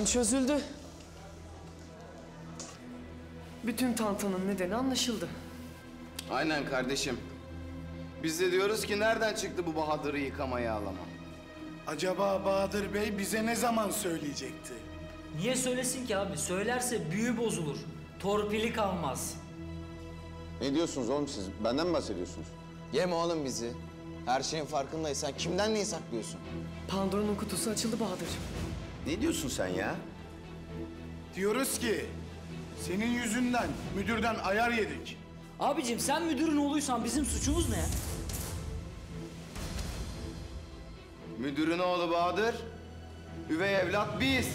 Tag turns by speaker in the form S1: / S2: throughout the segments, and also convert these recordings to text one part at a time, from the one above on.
S1: Sorun çözüldü. Bütün tantanın nedeni anlaşıldı.
S2: Aynen kardeşim. Biz de diyoruz ki nereden çıktı bu Bahadır'ı yıkamaya ağlama?
S3: Acaba Bahadır Bey bize ne zaman söyleyecekti?
S4: Niye söylesin ki abi? Söylerse büyü bozulur. Torpili kalmaz.
S5: Ne diyorsunuz oğlum siz? Benden mi bahsediyorsunuz?
S2: Yeme oğlum bizi. Her şeyin farkındaysan kimden neyi saklıyorsun?
S1: Pandora'nın kutusu açıldı Bahadır.
S5: Ne diyorsun sen ya?
S3: Diyoruz ki senin yüzünden müdürden ayar yedik.
S4: Abicim sen müdürün oğluysan bizim suçumuz ne ya?
S2: Müdürün oğlu Bahadır, üvey evlat biz.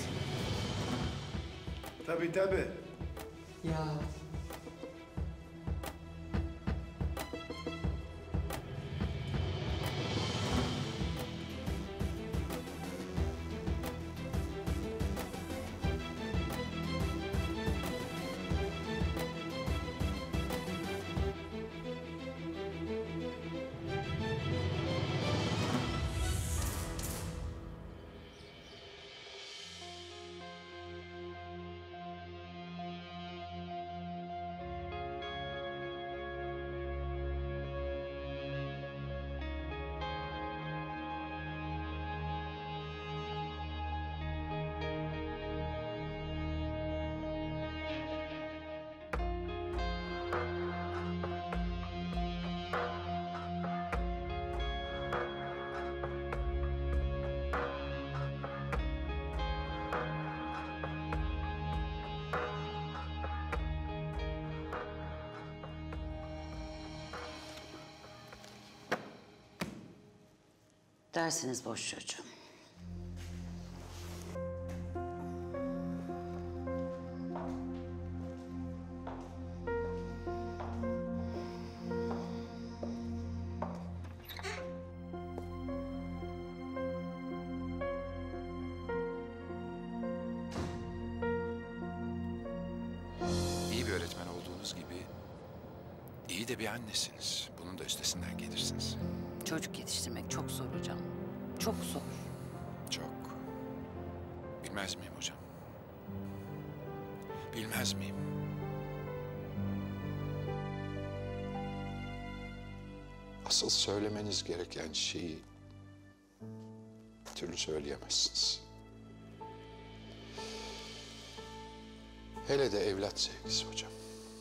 S3: Tabii tabii.
S1: Ya
S6: Dersiniz boş çocuğum.
S7: İyi bir öğretmen olduğunuz gibi iyi de bir annesiniz. Bunun da üstesinden gelirsiniz.
S6: Çocuk yetiştirmek çok zor hocam. Çok zor.
S7: Çok. Bilmez miyim hocam? Bilmez miyim? Asıl söylemeniz gereken şeyi bir türlü söyleyemezsiniz. Hele de evlat sevgisi hocam.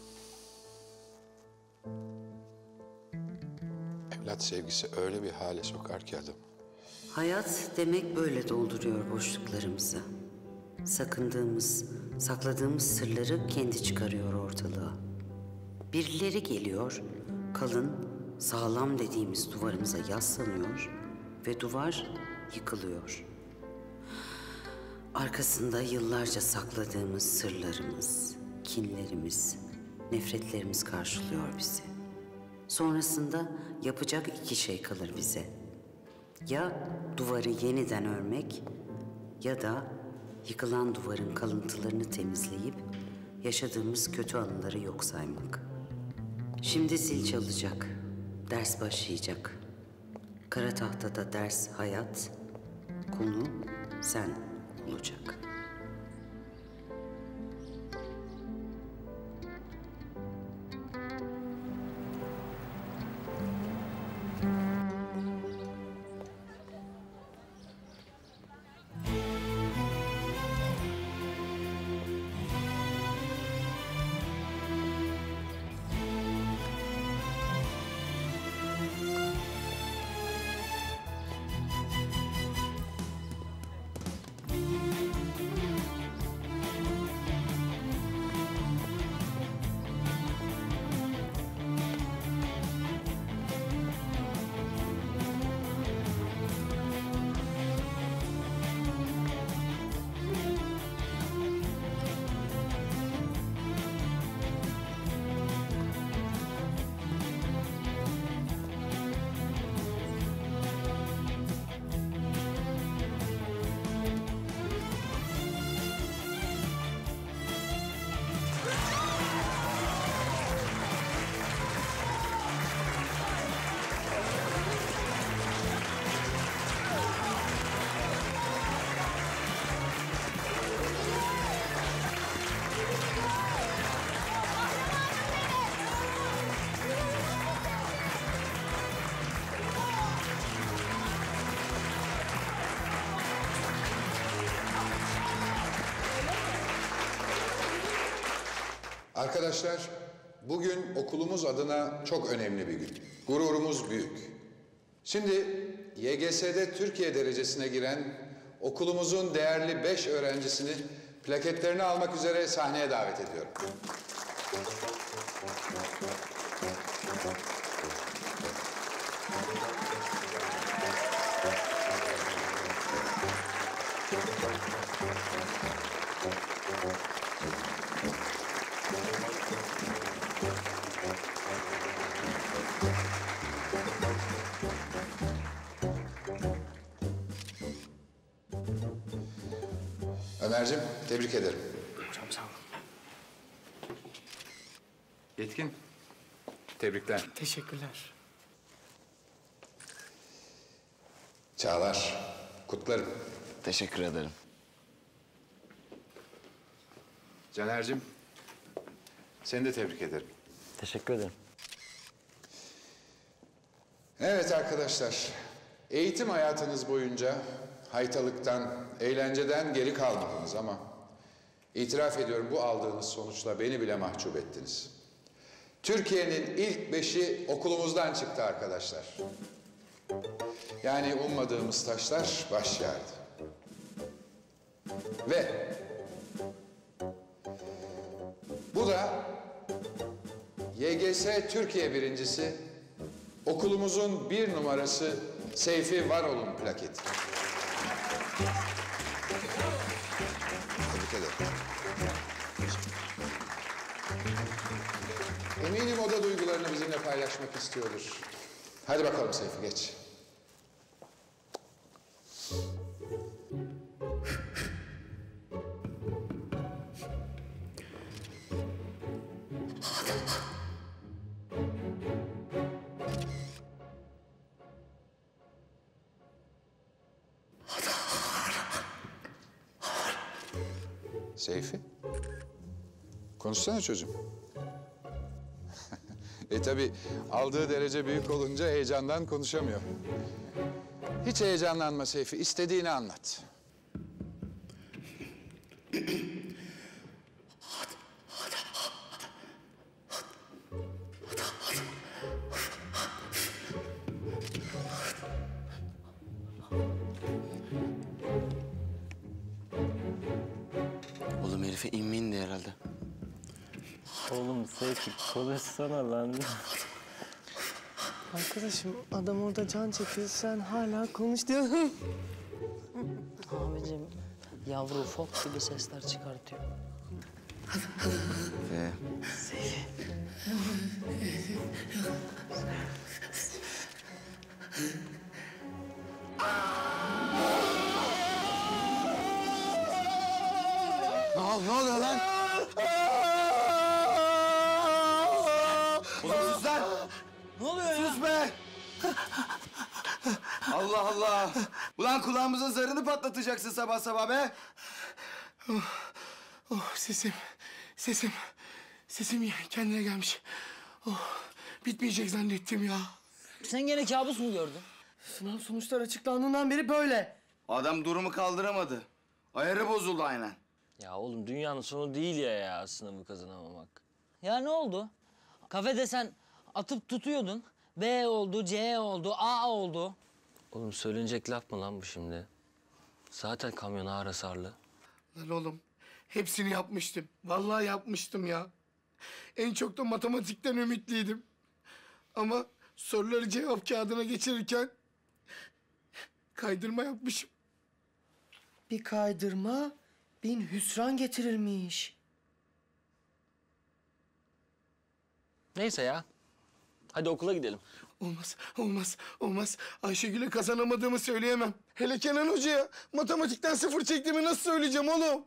S7: Evlat sevgisi öyle bir hale sokar ki adam.
S6: Hayat demek böyle dolduruyor boşluklarımızı. Sakındığımız, sakladığımız sırları kendi çıkarıyor ortalığa. Birileri geliyor, kalın, sağlam dediğimiz duvarımıza yaslanıyor ve duvar yıkılıyor. Arkasında yıllarca sakladığımız sırlarımız, kinlerimiz, nefretlerimiz karşılıyor bizi. Sonrasında yapacak iki şey kalır bize. Ya duvarı yeniden örmek ya da yıkılan duvarın kalıntılarını temizleyip yaşadığımız kötü anıları yok saymak. Şimdi zil çalacak, ders başlayacak. Kara tahtada ders hayat, konu sen olacak.
S8: Arkadaşlar, bugün okulumuz adına çok önemli bir gün. Gururumuz büyük. Şimdi YGS'de Türkiye derecesine giren okulumuzun değerli 5 öğrencisini plaketlerini almak üzere sahneye davet ediyorum. Ömerciğim, tebrik ederim.
S1: Hocam sağ olun.
S8: Yetkin, tebrikler.
S1: Teşekkürler.
S8: Çağlar, kutlarım.
S2: Teşekkür ederim.
S8: Caner'cim, seni de tebrik ederim.
S4: Teşekkür ederim.
S8: Evet arkadaşlar, eğitim hayatınız boyunca haytalıktan, eğlenceden geri kalmadınız ama itiraf ediyorum bu aldığınız sonuçla beni bile mahcup ettiniz. Türkiye'nin ilk 5'i okulumuzdan çıktı arkadaşlar. Yani ummadığımız taşlar baş yardı. Ve bu da YGS Türkiye birincisi okulumuzun 1 numarası Seyfi Varol'un plaketi. Tebrik ederim. Eminim o da duygularını bizimle paylaşmak istiyordur. Hadi bakalım Seyfi, geç. Seyfi? Konuşsana çocuğum. Tabii aldığı derece büyük olunca heyecandan konuşamıyor. Hiç heyecanlanma Seyfi, istediğini anlat.
S2: Oğlum herife inmeyin de herhalde.
S4: Oğlum Seyfi konuşsana lan.
S1: Arkadaşım adam orada can çekiyor, sen hala konuş diyorsun.
S6: Abicim yavru fok gibi sesler çıkartıyor.
S2: Ne oluyor lan? Oğlum sus lan!
S4: Ne oluyor ya?
S2: Sus be! Allah Allah! Ulan kulağımızın zarını patlatacaksın sabah sabah be!
S3: Oh sesim kendine gelmiş. Oh, bitmeyecek zannettim ya.
S4: Sen gene kabus mu gördün?
S1: Sınav sonuçları açıklandığından beri böyle.
S2: Adam durumu kaldıramadı. Ayarı bozuldu aynen.
S4: Ya oğlum dünyanın sonu değil ya sınavı kazanamamak. Ya ne oldu? Kafede sen atıp tutuyordun. B oldu, C oldu, A oldu. Oğlum söylenecek laf mı lan bu şimdi? Zaten kamyon ağır hasarlı.
S3: Lan oğlum, hepsini yapmıştım. Vallahi yapmıştım ya. En çok da matematikten ümitliydim. Ama soruları cevap kağıdına geçirirken kaydırma yapmışım.
S1: Bir kaydırma 1000 hüsran getirirmiş.
S4: Neyse ya. Hadi okula gidelim.
S3: Olmaz. Ayşegül'e kazanamadığımı söyleyemem. Hele Kenan Hoca'ya matematikten 0 çektiğimi nasıl söyleyeceğim oğlum?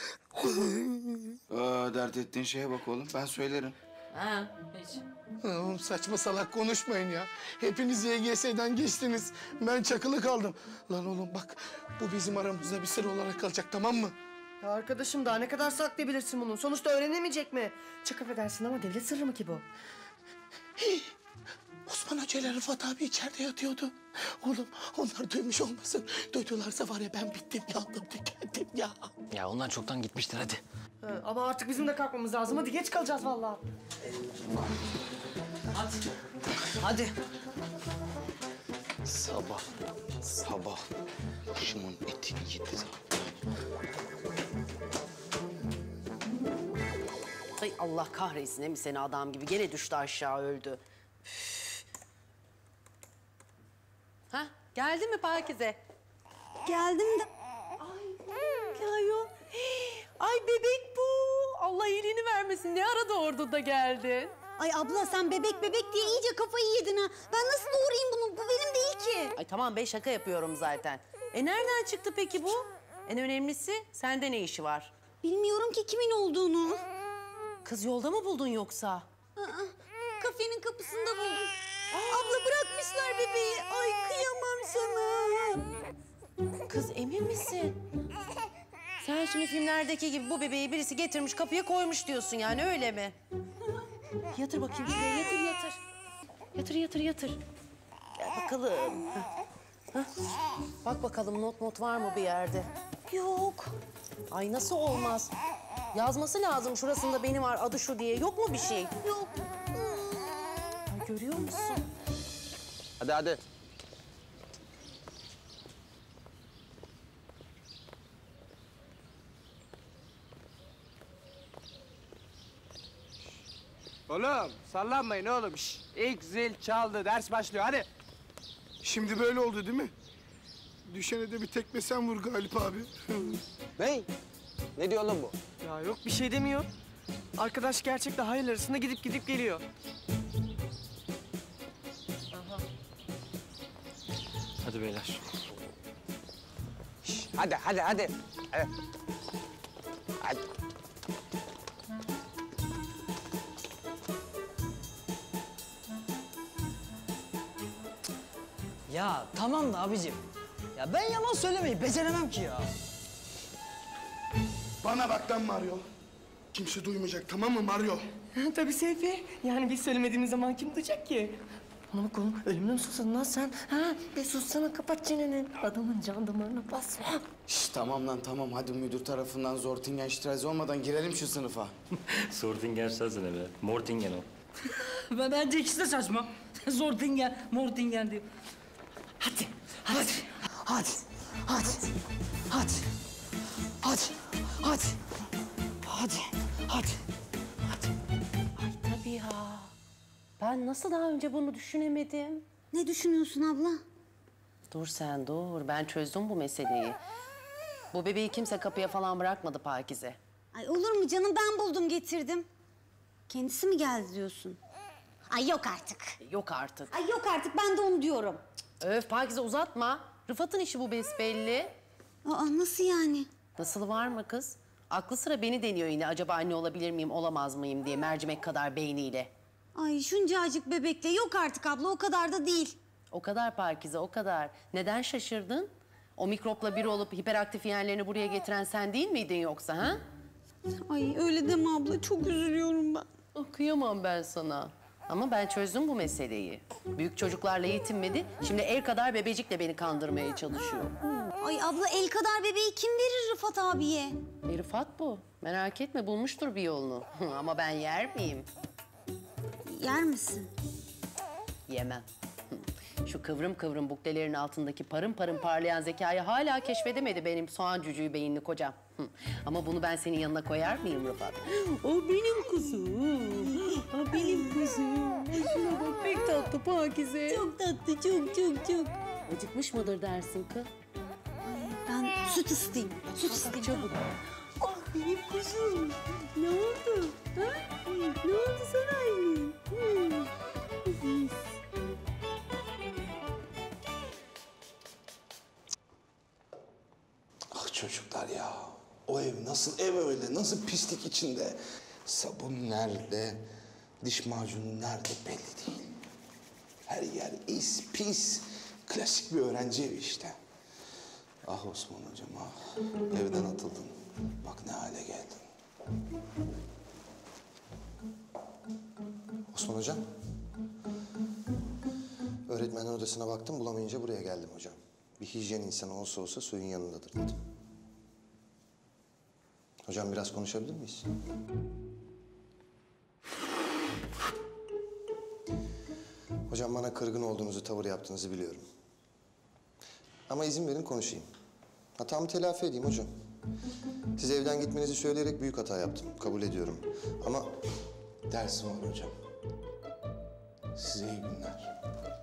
S2: Dert ettiğin şeye bak oğlum, ben söylerim.
S6: Ha hiç.
S3: Oğlum saçma salak konuşmayın ya. Hepiniz YGS'den geçtiniz. Ben çakılı kaldım. Lan oğlum bak, bu bizim aramızda bir sır olarak kalacak, tamam mı?
S1: Ya arkadaşım daha ne kadar saklayabilirsin bunu? Sonuçta öğrenemeyecek mi? Çok affedersin ama devlet sırrı mı ki bu?
S3: Osman Hoca ile Rıfat abi içeride yatıyordu. Oğlum onlar duymuş olmasın. Duydularsa var ya ben bittim, yandım, tükendim ya.
S4: Ya onlar çoktan gitmiştir hadi.
S1: Ama artık bizim de kalkmamız lazım. Hadi geç kalacağız vallahi.
S4: Hadi.
S2: Sabah kuşumun etini yedi zaten.
S6: Ay Allah kahretsin değil mi seni adam gibi? Gene düştü aşağı öldü. Üf. Ha geldi mi Pakize?
S9: Geldim de...
S6: Ay yok. Ay bebek bu. Allah iyiliğini vermesin. Ne arada orada da geldin?
S9: Ay abla sen bebek diye iyice kafayı yedin ha. Ben nasıl doğurayım bunu? Bu benim değil ki.
S6: Ay tamam be şaka yapıyorum zaten. Nereden çıktı peki bu? En önemlisi sende ne işi var?
S9: Bilmiyorum ki kimin olduğunu.
S6: Kız yolda mı buldun yoksa?
S9: Aa, kafenin kapısında buldum. Abla bırakmışlar bebeği. Ay kıyamam sana.
S6: Kız emin misin? Sen şimdi filmlerdeki gibi bu bebeği birisi getirmiş kapıya koymuş diyorsun yani öyle mi? Yatır bakayım şuraya yatır. Gel bakalım. Hah. Bak bakalım not var mı bir yerde?
S9: Yok.
S6: Ay nasıl olmaz? Yazması lazım şurasında benim var adı şu diye. Yok mu bir şey?
S9: Yok.
S6: Ay, görüyor musun?
S5: Hadi.
S1: Oğlum sallanmayın oğlum. Şş, ilk zil çaldı. Ders başlıyor hadi.
S3: Şimdi böyle oldu değil mi? Düşene de bir tekme sen vur Galip abi.
S1: Ne? Ne diyor oğlum bu? Ya yok bir şey demiyor. Arkadaş gerçekle hayal arasında gidip geliyor.
S4: Hadi beyler.
S1: Hadi. Hadi.
S4: Ya tamam da abicim. Ya ben yalan söylemeyi beceremem ki ya.
S3: Bana bak lan Mario. Kimse duymayacak tamam mı Mario?
S1: Tabii Seyfi. Yani biz söylemediğimiz zaman kim duyacak ki? Bana bak oğlum, ölümden mi susadın lan sen? Ha? Bir sussana, kapat çeneni. Adamın can damarına basma.
S2: Şş, tamam hadi müdür tarafından Zortingen olmadan girelim şu sınıfa.
S4: Sortingen sensin be. Mortingen o.
S1: Bence ikisi de saçma. Zortingen, Mortingen diyor. Hadi.
S6: Tabii ya. Ben nasıl daha önce bunu düşünemedim?
S9: Ne düşünüyorsun abla?
S6: Dur sen dur. Ben çözdüm bu meseleyi. Bu bebeği kimse kapıya falan bırakmadı Pakize.
S9: Ay olur mu canım, ben buldum getirdim. Kendisi mi geldi diyorsun? Ay yok artık.
S6: Yok artık.
S9: Ay yok artık, ben de onu diyorum.
S6: Öf Pakize uzatma. Rıfat'ın işi bu besbelli.
S9: Aa nasıl yani?
S6: Nasıl var mı kız? Aklı sıra beni deniyor yine. Acaba anne olabilir miyim, olamaz mıyım diye mercimek kadar beyniyle.
S9: Ay şuncacık bebekle yok artık abla, o kadar da değil.
S6: O kadar Pakize, o kadar. Neden şaşırdın? O mikropla bir olup hiperaktif yeğenlerini buraya getiren sen değil miydin yoksa ha?
S9: Ay öyle deme abla, çok üzülüyorum ben.
S6: Ah, kıyamam ben sana. Ama ben çözdüm bu meseleyi. Büyük çocuklarla yetinmedi. Şimdi el kadar bebecikle beni kandırmaya çalışıyor.
S9: Ay abla, el kadar bebeği kim verir Rıfat abiye?
S6: Rıfat bu. Merak etme bulmuştur bir yolunu. Ama ben yer miyim?
S9: Yer misin?
S6: Yemem. Şu kıvrım kıvrım buklelerin altındaki parım parım parlayan zekayı hala keşfedemedi benim soğan cücüğü beyinli kocam. Ama bunu ben senin yanına koyar mıyım Rıfat? O benim kuzum. O benim kuzum. Şuna bak pek tatlı Pakize.
S9: Çok tatlı, çok.
S6: Acıkmış mıdır dersin kız?
S9: Ben süt ısıtayım, süt ısıtayım.
S6: Çabuk.
S9: Ah benim kuzum. Ne oldu? Ha? Ne oldu sana anne?
S10: Ah çocuklar ya. O ev nasıl ev öyle? Nasıl pislik içinde? Sabun nerede? Diş macunu nerede belli değil. Her yer pis. Klasik bir öğrenci evi işte. Ah Osman hocam ah. Evden atıldın. Bak ne hale geldin. Osman hocam.
S11: Öğretmenler odasına baktım, bulamayınca buraya geldim hocam. Bir hijyen insanı olsa olsa suyun yanındadır dedim. Hocam biraz konuşabilir miyiz? Hocam bana kırgın olduğunuzu, tavır yaptığınızı biliyorum. Ama izin verin konuşayım. Hatamı telafi edeyim hocam. Siz evden gitmenizi söyleyerek büyük hata yaptım. Kabul ediyorum. Ama
S10: Dersim var hocam. Size iyi günler.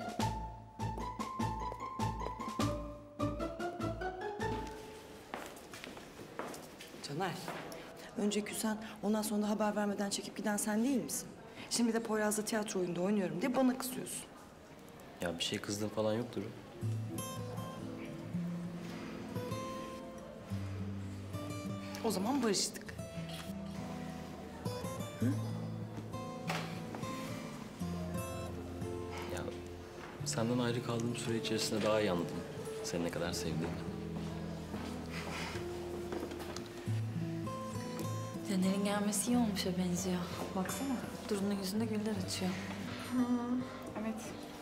S12: Caner, önce küsen, ondan sonra da haber vermeden çekip giden sen değil misin? Şimdi de Poyraz'la tiyatro oyunda oynuyorum diye bana kızıyorsun.
S13: Ya bir şey kızdığım falan yoktur.
S12: O zaman barıştık.
S13: Ya senden ayrı kaldığım süre içerisinde daha iyi anladım seni ne kadar sevdiğimi.
S14: Caner'in gelmesi iyi olmuşa benziyor. Baksana, Duru'nun yüzünde güller açıyor.
S15: Evet.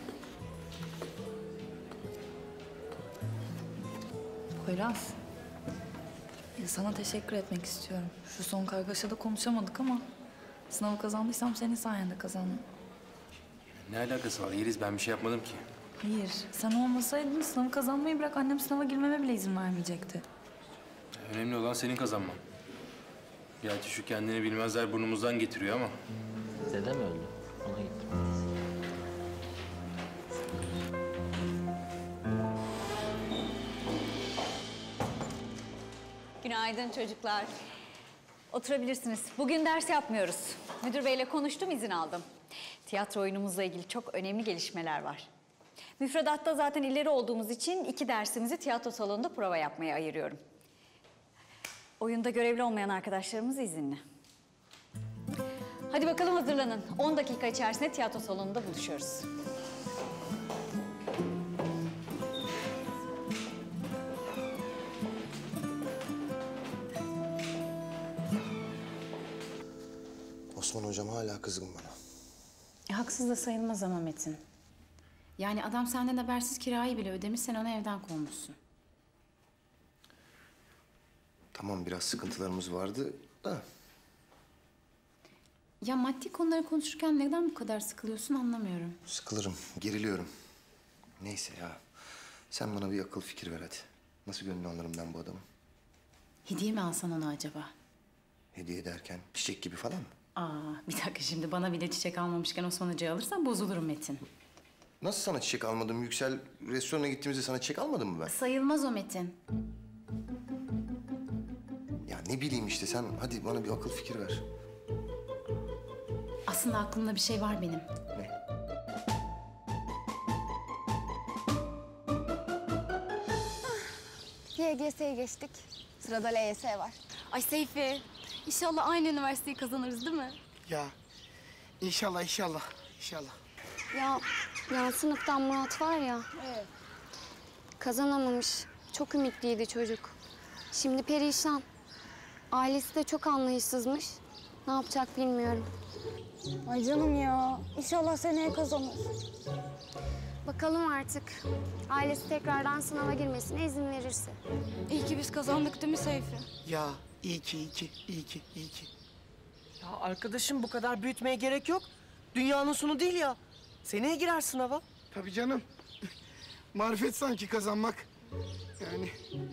S14: Poyraz, sana teşekkür etmek istiyorum. Şu son kargaşada konuşamadık ama sınavı kazandıysam senin sayende kazandım.
S16: Ne alakası var Yeliz? Ben bir şey yapmadım ki.
S14: Hayır, sen olmasaydın sınavı kazanmayı bırak annem sınava girmeme bile izin vermeyecekti.
S16: Önemli olan senin kazanman. Gerçi şu kendini bilmezler burnumuzdan getiriyor ama.
S13: Dedem öldü. Ona gittim.
S17: Günaydın çocuklar. Oturabilirsiniz. Bugün ders yapmıyoruz. Müdür beyle konuştum, izin aldım. Tiyatro oyunumuzla ilgili çok önemli gelişmeler var. Müfredatta zaten ileri olduğumuz için 2 dersimizi tiyatro salonunda prova yapmaya ayırıyorum. Oyunda görevli olmayan arkadaşlarımız izinli. Hadi bakalım hazırlanın. 10 dakika içerisinde tiyatro salonunda buluşuyoruz.
S11: Osman hocam hala kızgın bana.
S15: Haksız da sayılmaz ama Metin. Yani adam senden habersiz kirayı bile ödemiş, sen onu evden kovmuşsun.
S11: Tamam biraz sıkıntılarımız vardı da.
S15: Ya maddi konuları konuşurken neden bu kadar sıkılıyorsun anlamıyorum.
S11: Sıkılırım, geriliyorum. Neyse ya. Sen bana bir akıl fikir ver hadi. Nasıl gönlünü alırım ben bu adamın?
S15: Hediye mi alsan ona acaba?
S11: Hediye derken çiçek gibi falan mı?
S15: Bir dakika şimdi bana bile çiçek almamışken Osman Hoca'ya alırsan bozulurum Metin.
S11: Nasıl sana çiçek almadım? Yüksel restorana gittiğimizde sana çiçek almadım mı ben?
S15: Sayılmaz o Metin.
S11: Ya ne bileyim işte sen hadi bana bir akıl fikir ver.
S15: Aslında aklımda bir şey var benim.
S11: Ne?
S18: YGS'ye geçtik. Sırada LYS var. Ay Seyfi, inşallah aynı üniversiteyi kazanırız değil mi?
S3: Ya inşallah inşallah inşallah.
S18: Ya yan sınıftan Murat var ya. Evet. Kazanamamış. Çok ümitliydi çocuk. Şimdi perişan. Ailesi de çok anlayışsızmış. Ne yapacak bilmiyorum.
S9: Ay canım ya. İnşallah seneye kazanır.
S18: Bakalım artık. Ailesi tekrardan sınava girmesine izin verirse.
S9: İyi ki biz kazandık değil mi Seyfi?
S3: Ya iyi ki iyi ki iyi ki iyi ki.
S1: Ya arkadaşım bu kadar büyütmeye gerek yok. Dünyanın sonu değil ya. Seneye girer sınava.
S3: Tabii canım. Marifet sanki kazanmak. Yani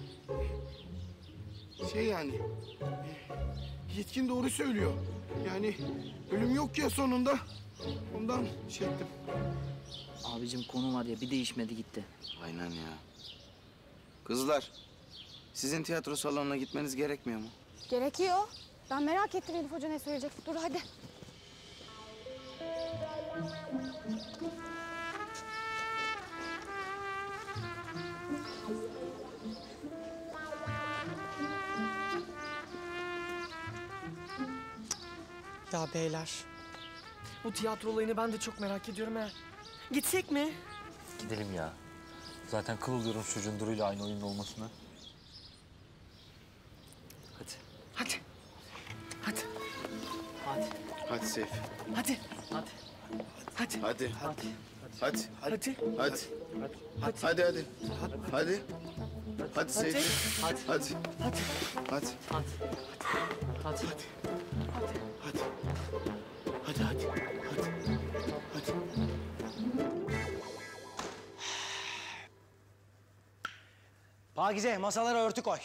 S3: yani yetkin doğru söylüyor. Yani ölüm yok ya sonunda. Ondan ettim.
S4: Abicim konu var ya bir değişmedi gitti.
S2: Aynen ya. Kızlar, sizin tiyatro salonuna gitmeniz gerekmiyor mu?
S18: Gerekiyor. Ben merak ettim Elif Hoca ne söyleyecek. Dur hadi.
S1: Ya beyler, bu tiyatro olayını ben de çok merak ediyorum ha. Gitsek mi?
S13: Gidelim ya. Zaten kıl oluyorum çocuğun Duru'yla aynı oyunda olmasına. Hadi.
S1: Hadi. Hadi.
S2: Hadi Seyfi.
S1: Hadi.
S2: Hadi.
S3: Hadi.
S1: Hadi.
S3: Hadi. Hadi. Hadi. Hadi Seyfi. Hadi. Hadi.
S1: Hadi.
S3: Hadi.
S1: Hadi. Hadi.
S3: Hadi. Hadi.
S19: Pakize, masalara örtü koy.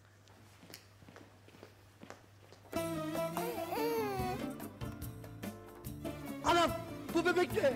S3: Anam, bu bebek ne?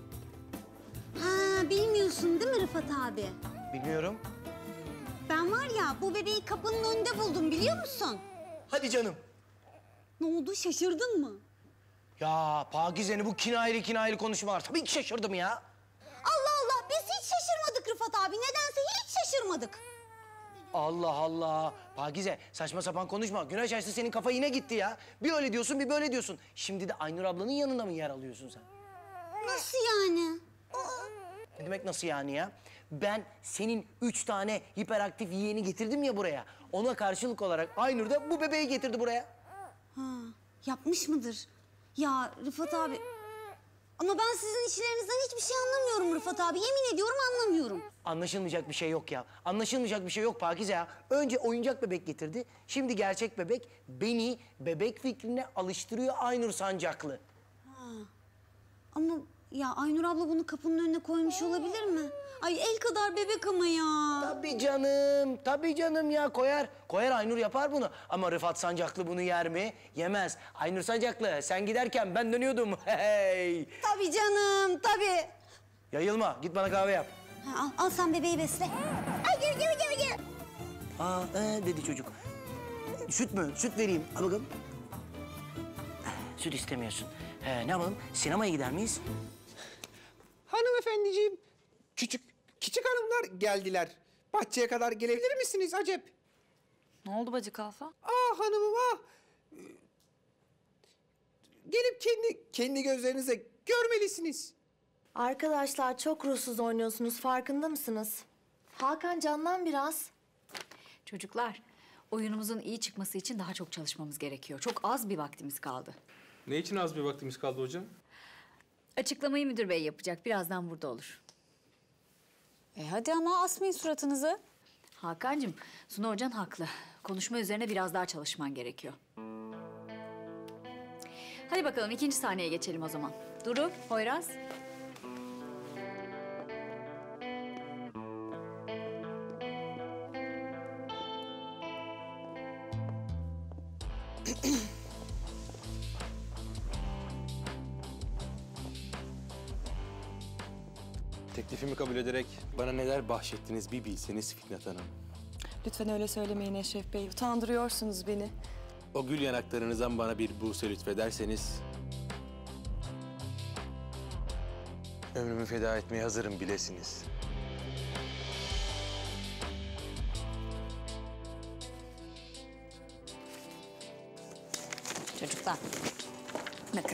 S9: Ha, bilmiyorsun değil mi Rıfat abi?
S19: Bilmiyorum.
S9: Ben var ya bu bebeği kapının önünde buldum biliyor musun?
S19: Hadi canım.
S9: Ne oldu şaşırdın mı?
S19: Ya Pakize'nin bu kinayeli konuşmalar. Tabii ki şaşırdım ya.
S9: Allah Allah biz hiç şaşırmadık Rıfat abi. Nedense hiç şaşırmadık.
S19: Allah Allah. Pakize saçma sapan konuşma. Güneş açtı senin kafa yine gitti ya. Bir öyle diyorsun bir böyle diyorsun. Şimdi de Aynur ablanın yanında mı yer alıyorsun sen?
S9: Nasıl yani?
S19: Ne demek nasıl yani ya? Ben senin 3 tane hiperaktif yeğeni getirdim ya buraya. Ona karşılık olarak Aynur da bu bebeği getirdi buraya.
S9: Ha, yapmış mıdır? Ya Rıfat abi... Ama ben sizin işlerinizden hiçbir şey anlamıyorum Rıfat abi. Yemin ediyorum anlamıyorum.
S19: Anlaşılmayacak bir şey yok ya. Anlaşılmayacak bir şey yok Pakize ya. Önce oyuncak bebek getirdi. Şimdi gerçek bebek beni bebek fikrine alıştırıyor Aynur Sancaklı.
S9: Ha. Ama ya Aynur abla bunu kapının önüne koymuş olabilir mi? Ay el kadar bebek ama ya.
S19: Tabii canım ya koyar. Koyar Aynur yapar bunu. Ama Rıfat Sancaklı bunu yer mi? Yemez. Aynur Sancaklı sen giderken ben dönüyordum. Hey.
S9: Tabii canım tabii.
S19: Yayılma git bana kahve yap.
S9: Ha, al sen bebeği besle. Ay gel.
S19: Aa dedi çocuk. Süt mü? Süt vereyim. Al bakalım. Süt istemiyorsun. Ne yapalım? Sinemaya gider miyiz?
S20: Hanımefendiciğim, küçük hanımlar geldiler. Bahçeye kadar gelebilir misiniz acep?
S14: Ne oldu bacı kalfa?
S20: Ah hanımım ah! Gelip kendi gözlerinize görmelisiniz.
S21: Arkadaşlar çok ruhsuz oynuyorsunuz, farkında mısınız? Hakan canlan biraz.
S17: Çocuklar, oyunumuzun iyi çıkması için daha çok çalışmamız gerekiyor. Çok az bir vaktimiz kaldı.
S16: Ne için az bir vaktimiz kaldı hocam?
S17: Açıklamayı müdür bey yapacak. Birazdan burada olur.
S15: Hadi ama asmayın suratınızı.
S17: Hakan'cığım, Suna Hocan haklı. Konuşma üzerine biraz daha çalışman gerekiyor. Hadi bakalım ikinci sahneye geçelim o zaman. Duru, Poyraz.
S16: Teklifimi kabul ederek bana neler bahşettiniz bir bilseniz Fitnat Hanım.
S12: Lütfen öyle söylemeyin Eşref Bey. Utandırıyorsunuz beni.
S16: O gül yanaklarınızdan bana bir buse lütfederseniz... ömrümü feda etmeye hazırım bilesiniz.
S17: Çocuklar, bakın.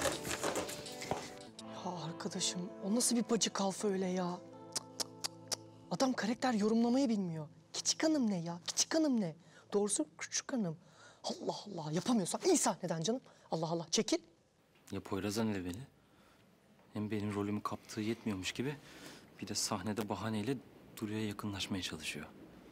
S1: Ya arkadaşım o nasıl bir bacı kalfa öyle ya? Adam karakter yorumlamayı bilmiyor. Küçük hanım ne ya? Küçük hanım ne? Doğrusu küçük hanım. Allah Allah yapamıyorsan iyi sahneden canım. Allah Allah çekil.
S13: Ya Poyraz'a ne demeli? Hem benim rolümü kaptığı yetmiyormuş gibi bir de sahnede bahaneyle Duru'ya yakınlaşmaya çalışıyor.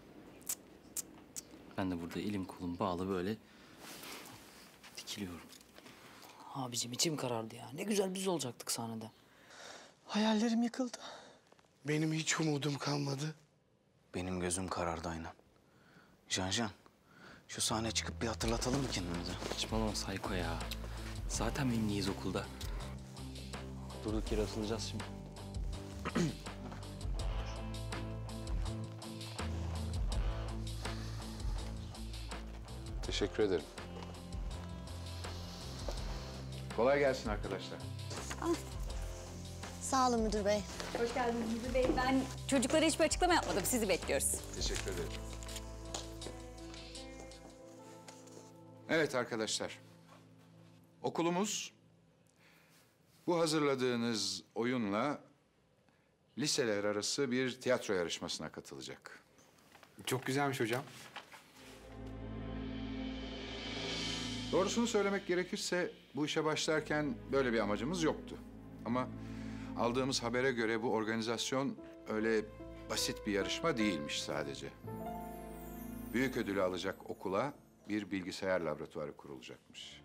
S13: Ben de burada elim kolum bağlı böyle dikiliyorum.
S4: Abicim içim karardı ya. Ne güzel biz olacaktık sahnede.
S1: Hayallerim yıkıldı.
S3: Benim hiç umudum kalmadı.
S2: Benim gözüm karardı aynen. Can, şu sahneye çıkıp bir hatırlatalım mı kendimize?
S13: Saçmalama Sayko ya. Zaten minniyiz okulda. Durduk yere atılacağız şimdi.
S8: Teşekkür ederim. Kolay gelsin arkadaşlar.
S9: Sağ olun müdür bey.
S17: Hoş geldiniz müdür bey. Ben çocuklara hiçbir açıklama yapmadım. Sizi bekliyoruz.
S8: Teşekkür ederim. Evet arkadaşlar. Okulumuz bu hazırladığınız oyunla liseler arası bir tiyatro yarışmasına katılacak.
S16: Çok güzelmiş hocam.
S8: Doğrusunu söylemek gerekirse bu işe başlarken böyle bir amacımız yoktu. Ama Aldığımız habere göre bu organizasyon öyle basit bir yarışma değilmiş sadece. Büyük ödülü alacak okula bir bilgisayar laboratuvarı kurulacakmış.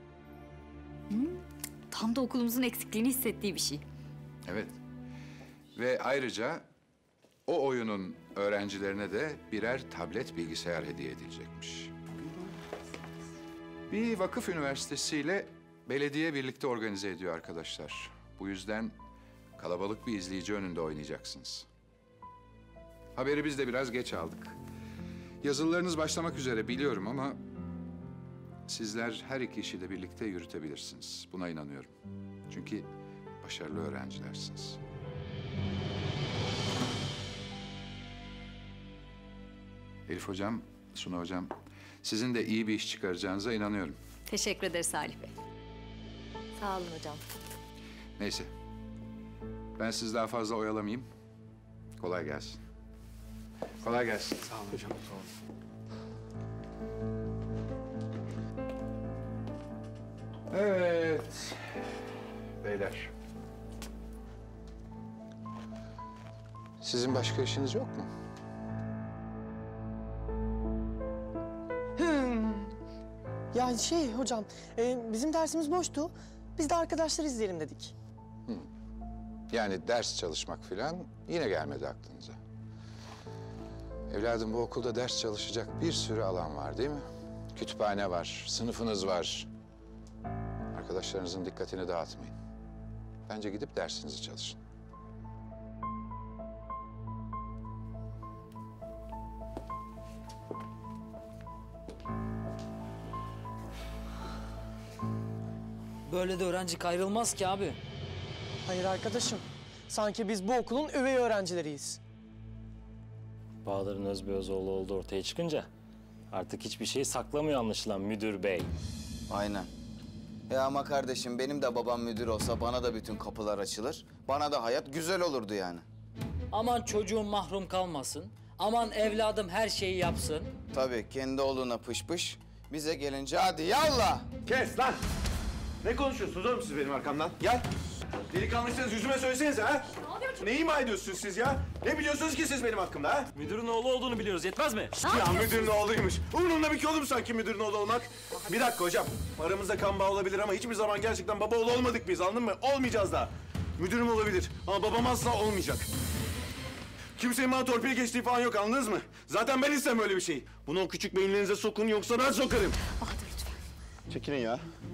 S17: Tam da okulumuzun eksikliğini hissettiği bir şey.
S8: Evet. Ve ayrıca o oyunun öğrencilerine de birer tablet bilgisayar hediye edilecekmiş. Bir vakıf üniversitesiyle belediye birlikte organize ediyor arkadaşlar. Bu yüzden kalabalık bir izleyici önünde oynayacaksınız. Haberi biz de biraz geç aldık. Yazılılarınız başlamak üzere biliyorum ama sizler her iki işi de birlikte yürütebilirsiniz. Buna inanıyorum. Çünkü başarılı öğrencilersiniz. Elif hocam, Suna hocam, sizin de iyi bir iş çıkaracağınıza inanıyorum.
S17: Teşekkür ederiz Salih Bey.
S21: Sağ olun hocam.
S8: Neyse, ben sizi daha fazla oyalamayayım. Kolay gelsin. Kolay gelsin.
S16: Sağ olun hocam. Sağ olun.
S8: Evet, beyler. Sizin başka işiniz yok mu?
S1: Ya hocam, bizim dersimiz boştu. Biz de arkadaşlar izleyelim dedik.
S8: Yani ders çalışmak falan yine gelmedi aklınıza. Evladım, bu okulda ders çalışacak bir sürü alan var değil mi? Kütüphane var, sınıfınız var. Arkadaşlarınızın dikkatini dağıtmayın. Bence gidip dersinizi çalışın.
S4: Böyle de öğrenci kayrılmaz ki abi.
S1: Hayır arkadaşım. Sanki biz bu okulun üvey öğrencileriyiz.
S13: Bahadır'ın Özbeözoğlu olduğu ortaya çıkınca artık hiçbir şeyi saklamıyor anlaşılan müdür bey.
S2: Aynen. Ama kardeşim benim de babam müdür olsa bana da bütün kapılar açılır. Bana da hayat güzel olurdu yani.
S4: Aman çocuğum mahrum kalmasın. Aman evladım her şeyi yapsın.
S2: Tabii kendi oğluna pış pış. Bize gelince hadi yallah.
S7: Kes lan! Ne konuşuyorsunuz oğlum siz benim arkamdan? Gel. Delikanlıysanız yüzüme söylesenize ha. Ne ima ediyorsunuz siz ya? Ne biliyorsunuz ki siz benim hakkımda ha?
S13: Müdürün oğlu olduğunu biliyoruz, yetmez mi?
S7: Ya müdürün oğluymuş. Umurumda bir ki oğlum sanki müdürün oğlu olmak. Bir dakika hocam. Aramızda kan bağı olabilir ama hiçbir zaman gerçekten baba oğlu olmadık biz, anladın mı? Olmayacağız da. Müdürüm olabilir ama babam asla olmayacak. Kimsenin bana torpil geçtiği falan yok, anladınız mı? Zaten ben istemem öyle bir şey. Bunu o küçük beyinlerinize sokun yoksa ben sokarım.
S17: Bahadır lütfen.
S7: Çekilin ya.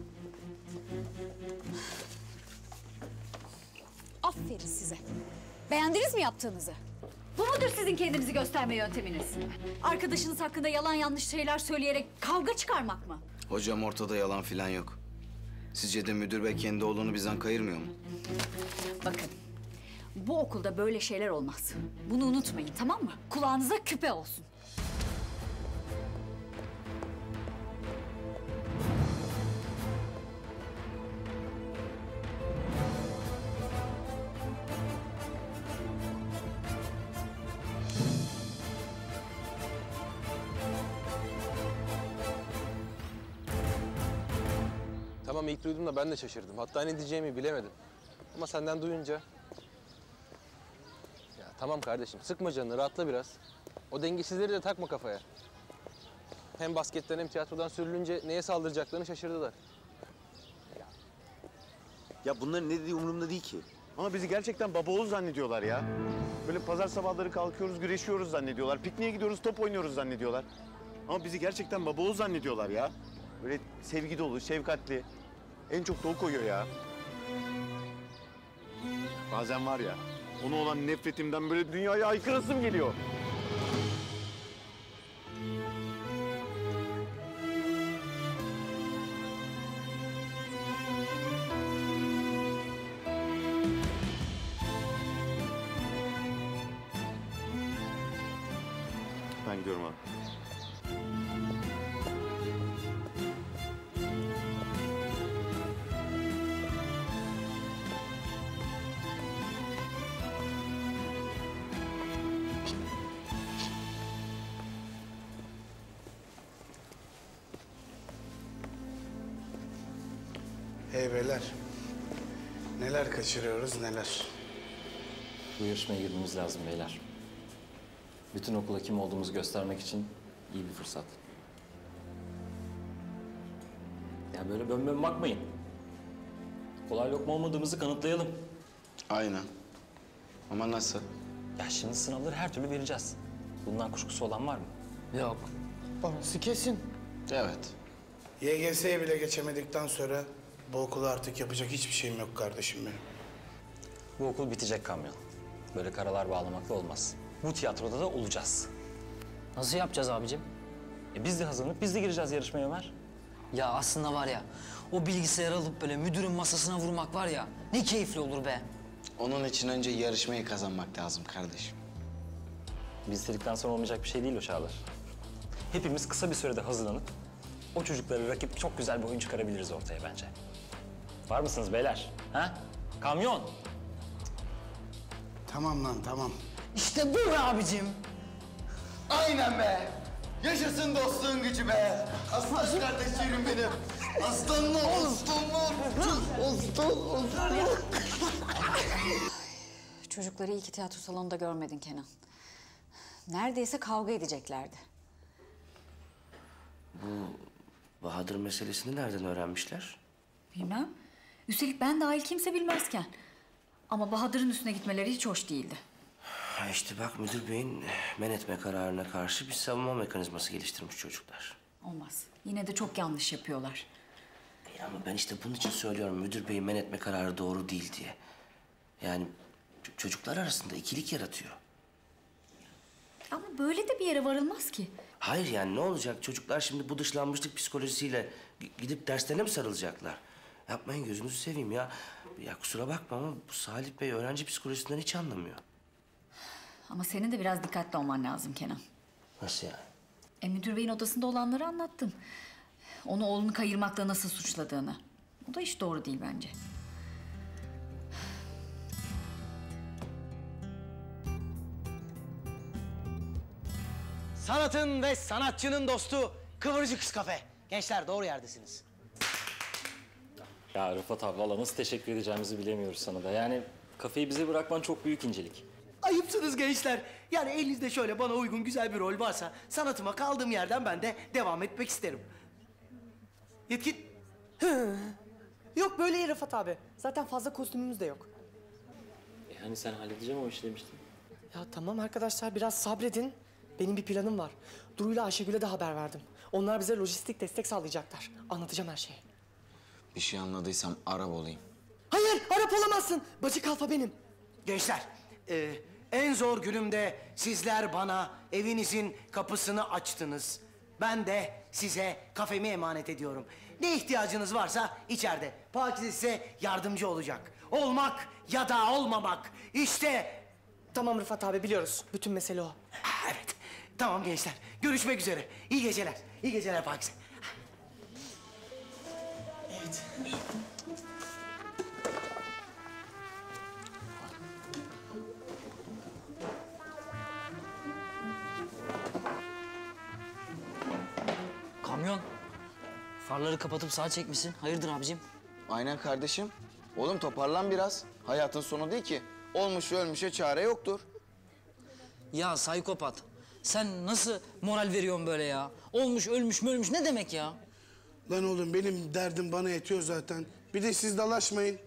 S17: Aferin size. Beğendiniz mi yaptığınızı? Bu mudur sizin kendinizi gösterme yönteminiz? Arkadaşınız hakkında yalan yanlış şeyler söyleyerek kavga çıkarmak mı?
S2: Hocam ortada yalan falan yok. Sizce de müdür bey kendi oğlunu bizden kayırmıyor mu?
S17: Bakın, bu okulda böyle şeyler olmaz. Bunu unutmayın, tamam mı? Kulağınıza küpe olsun.
S16: Tamam, ilk duydum da ben de şaşırdım. Hatta ne diyeceğimi bilemedim. Ama senden duyunca... Ya tamam kardeşim, sıkma canını, rahatla biraz. O dengesizleri de takma kafaya. Hem basketten hem tiyatrodan sürülünce neye saldıracaklarını şaşırdılar.
S7: Ya bunların ne dediği umurumda değil ki. Ama bizi gerçekten baba oğul zannediyorlar ya. Böyle pazar sabahları kalkıyoruz, güreşiyoruz zannediyorlar. Pikniğe gidiyoruz, top oynuyoruz zannediyorlar. Ama bizi gerçekten baba oğul zannediyorlar ya. Böyle sevgi dolu, şefkatli. En çok da o koyuyor ya. Bazen var ya, ona olan nefretimden böyle dünyaya aykırasım geliyor. Ben gidiyorum abi.
S3: Hey beyler. Neler kaçırıyoruz neler.
S13: Bu yarışmaya girmemiz lazım beyler. Bütün okula kim olduğumuzu göstermek için iyi bir fırsat. Ya böyle bön bakmayın. Kolay lokma olmadığımızı kanıtlayalım.
S2: Aynen. Ama nasıl?
S13: Ya şimdi sınavları her türlü vereceğiz. Bundan kuşkusu olan var mı?
S1: Yok. Orası kesin.
S2: Evet.
S3: YGS'ye bile geçemedikten sonra bu okula artık yapacak hiçbir şeyim yok kardeşim benim.
S13: Bu okul bitecek Kamyon. Böyle karalar bağlamakla olmaz. Bu tiyatroda da olacağız.
S4: Nasıl yapacağız abicim?
S13: Biz de hazırlanıp biz de gireceğiz yarışmaya Ömer.
S4: Ya aslında var ya, o bilgisayarı alıp böyle müdürün masasına vurmak var ya, ne keyifli olur be.
S2: Onun için önce yarışmayı kazanmak lazım kardeşim.
S13: Biz istedikten sonra olmayacak bir şey değil o Çağlar. Hepimiz kısa bir sürede hazırlanıp o çocuklara rakip çok güzel bir oyun çıkarabiliriz ortaya bence. Var mısınız beyler? Ha? Kamyon!
S3: Tamam lan tamam.
S1: İşte bu be abicim.
S2: Aynen be! Yaşasın dostluğun gücü be! Aslan kardeşlerim benim! Aslanlar, aslanlar! Aslan.
S17: Çocukları iyi ki tiyatro salonunda görmedin Kenan. Neredeyse kavga edeceklerdi.
S5: Bu Bahadır meselesini nereden öğrenmişler?
S17: Bilmem. Üstelik ben dahil kimse bilmezken. Ama Bahadır'ın üstüne gitmeleri hiç hoş değildi.
S5: Ha işte bak müdür beyin men etme kararına karşı bir savunma mekanizması geliştirmiş çocuklar.
S17: Olmaz. Yine de çok yanlış yapıyorlar.
S5: Ama ben işte bunun için söylüyorum müdür beyin men etme kararı doğru değil diye. Yani çocuklar arasında ikilik yaratıyor.
S17: Ama böyle de bir yere varılmaz ki.
S5: Hayır yani ne olacak? Çocuklar şimdi bu dışlanmışlık psikolojisiyle gidip derslerine mi sarılacaklar? Yapmayın gözünüzü seveyim ya. Ya kusura bakma ama bu Salih Bey öğrenci psikolojisinden hiç anlamıyor.
S17: Ama senin de biraz dikkatli olman lazım Kenan.
S5: Nasıl yani?
S17: Müdür beyin odasında olanları anlattım. Onu oğlunu kayırmakla nasıl suçladığını. O da hiç doğru değil bence.
S19: Sanatın ve sanatçının dostu Kıvırcık Kız Kafe. Gençler doğru yerdesiniz.
S13: Ya Rıfat abi valla nasıl teşekkür edeceğimizi bilemiyoruz sana da. Yani kafeyi bize bırakman çok büyük incelik.
S19: Ayıpsınız gençler. Yani elinizde şöyle bana uygun güzel bir rol varsa sanatıma kaldığım yerden ben de devam etmek isterim. Yetkin.
S1: Yok böyle iyi Rıfat abi. Zaten fazla kostümümüz de yok.
S13: Hani sen halledeceğim o işi demiştin.
S1: Ya tamam arkadaşlar biraz sabredin. Benim bir planım var. Duru'yla Ayşegül'e de haber verdim. Onlar bize lojistik destek sağlayacaklar. Anlatacağım her şeyi.
S2: Bir şey anladıysam Arap olayım.
S1: Hayır Arap olamazsın. Bacı kalfa benim.
S19: Gençler, en zor günümde sizler bana evinizin kapısını açtınız. Ben de size kafemi emanet ediyorum. Ne ihtiyacınız varsa içeride. Pakize size yardımcı olacak. Olmak ya da olmamak. İşte...
S1: Tamam Rıfat abi biliyoruz. Bütün mesele o.
S19: Evet. Tamam gençler. Görüşmek üzere. İyi geceler. İyi geceler Pakize.
S1: Evet.
S4: Kamyon. Farları kapatıp sağa çekmişsin. Hayırdır abicim?
S2: Aynen kardeşim. Oğlum toparlan biraz. Hayatın sonu değil ki. Olmuş ölmüşe çare yoktur.
S4: Ya psikopat. Sen nasıl moral veriyorsun böyle ya? Olmuş, ölmüş, ölmüş ne demek ya?
S3: Lan oğlum benim derdim bana yetiyor zaten. Bir de siz dalaşmayın.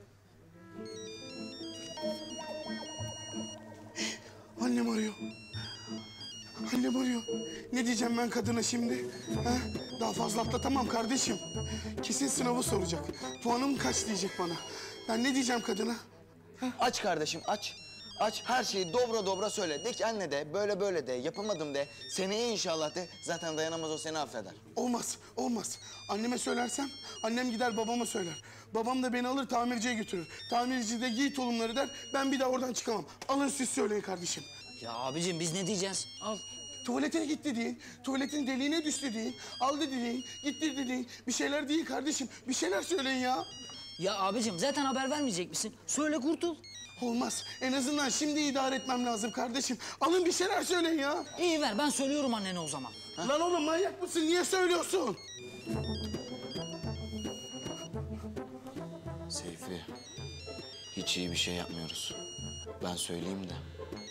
S3: Annem arıyor. Annem arıyor. Ne diyeceğim ben kadına şimdi? Ha? Daha fazla atlatamam kardeşim. Kesin sınavı soracak. Puanım kaç diyecek bana. Ben ne diyeceğim kadına?
S2: Aç kardeşim aç. Aç her şeyi dobra dobra söyle. De ki anne de böyle böyle de yapamadım de. Seneye inşallah de. Zaten dayanamaz o seni affeder.
S3: Olmaz, olmaz. Anneme söylersem annem gider babama söyler. Babam da beni alır tamirciye götürür. Tamirci de giy tulumları der. Ben bir daha oradan çıkamam. Alın siz söyleyin kardeşim.
S4: Ya abicim biz ne diyeceğiz? Al.
S3: Tuvaletine gitti deyin. Tuvaletin deliğine düştü deyin. Aldı deyin. Gitti deyin. Bir şeyler deyin kardeşim. Bir şeyler söyleyin ya.
S4: Ya abicim zaten haber vermeyecek misin? Söyle kurtul.
S3: Olmaz. En azından şimdi idare etmem lazım kardeşim. Alın bir şeyler söyleyin ya.
S4: İyi ver ben söylüyorum annene o zaman.
S3: Lan oğlum manyak mısın? Niye söylüyorsun?
S2: Seyfi. Hiç iyi bir şey yapmıyoruz. Ben söyleyeyim de.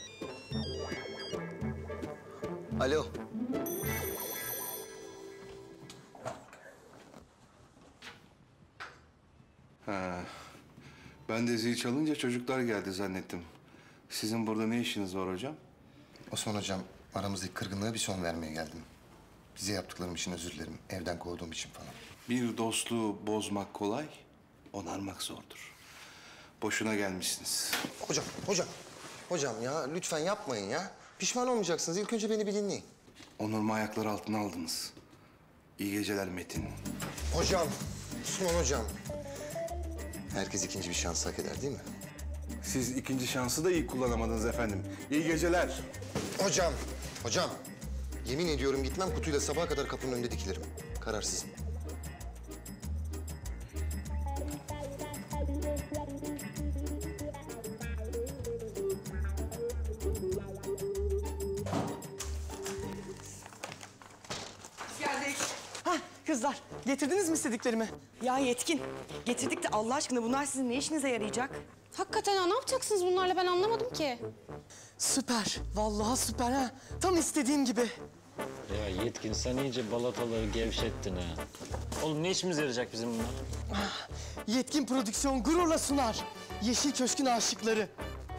S2: Alo.
S10: Ha. Ben de zil çalınca çocuklar geldi zannettim. Sizin burada ne işiniz var hocam?
S11: Osman hocam, aramızdaki kırgınlığa bir son vermeye geldim. Bize yaptıklarım için özür dilerim. Evden kovduğum için falan.
S10: Bir dostluğu bozmak kolay, onarmak zordur. Boşuna gelmişsiniz.
S11: Hocam ya lütfen yapmayın ya. Pişman olmayacaksınız. İlk önce beni bir dinleyin.
S10: Onurumu ayaklar altına aldınız. İyi geceler Metin.
S11: Hocam, Osman hocam. Herkes ikinci bir şans hak eder değil mi?
S10: Siz ikinci şansı da iyi kullanamadınız efendim. İyi geceler.
S11: Hocam. Yemin ediyorum gitmem, kutuyla sabaha kadar kapının önünde dikilirim. Karar sizin.
S12: Geldik.
S1: Hah kızlar, getirdiniz mi istediklerimi?
S12: Ya Yetkin, getirdik de Allah aşkına bunlar sizin ne işinize yarayacak?
S18: Hakikaten ha, ne yapacaksınız bunlarla, ben anlamadım ki.
S1: Süper, vallahi süper ha. Tam istediğim gibi.
S13: Ya Yetkin sen iyice balataları gevşettin ha. Oğlum ne işimize yarayacak bizim bunlar?
S1: Yetkin Prodüksiyon gururla sunar. Yeşil Köşk'ün aşıkları.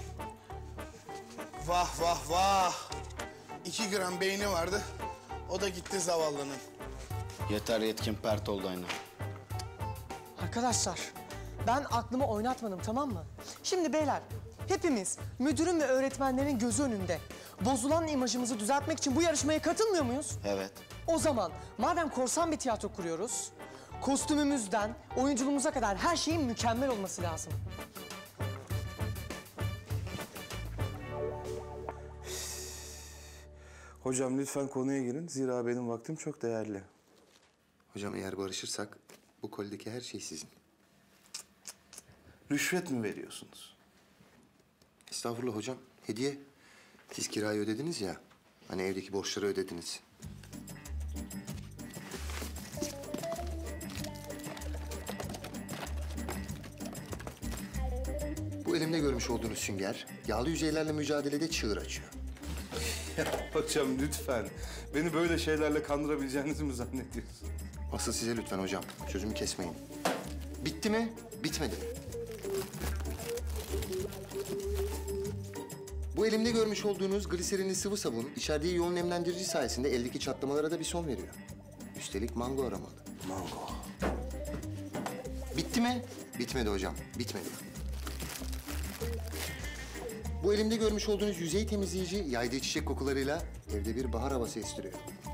S3: Vah vah vah. 2 gram beyni vardı. O da gitti zavallının.
S2: Yeter Yetkin, pert oldu aynen.
S1: Arkadaşlar, ben aklımı oynatmadım, tamam mı? Şimdi beyler, hepimiz müdürün ve öğretmenlerin gözü önünde bozulan imajımızı düzeltmek için bu yarışmaya katılmıyor muyuz?
S2: Evet.
S1: O zaman madem korsan bir tiyatro kuruyoruz, kostümümüzden oyunculuğumuza kadar her şeyin mükemmel olması lazım.
S10: Hocam lütfen konuya girin. Zira benim vaktim çok değerli.
S11: Hocam eğer barışırsak bu koldeki her şey sizin.
S10: Rüşvet mi veriyorsunuz?
S11: Estağfurullah hocam, hediye. Siz kirayı ödediniz ya, hani evdeki borçları ödediniz. Bu elimde görmüş olduğunuz sünger, yağlı yüzeylerle mücadelede çığır açıyor.
S10: Hocam lütfen. Beni böyle şeylerle kandırabileceğinizi mi zannediyorsun?
S11: Asıl size lütfen hocam, sözümü kesmeyin. Bitti mi, bitmedi mi? Bu elimde görmüş olduğunuz gliserinli sıvı sabun, içerdiği yoğun nemlendirici sayesinde eldeki çatlamalara da bir son veriyor. Üstelik mango aromalı.
S10: Mango.
S11: Bitti mi? Bitmedi hocam, bitmedi. Bu elimde görmüş olduğunuz yüzey temizleyici, yaydığı çiçek kokularıyla evde bir bahar havası estiriyor.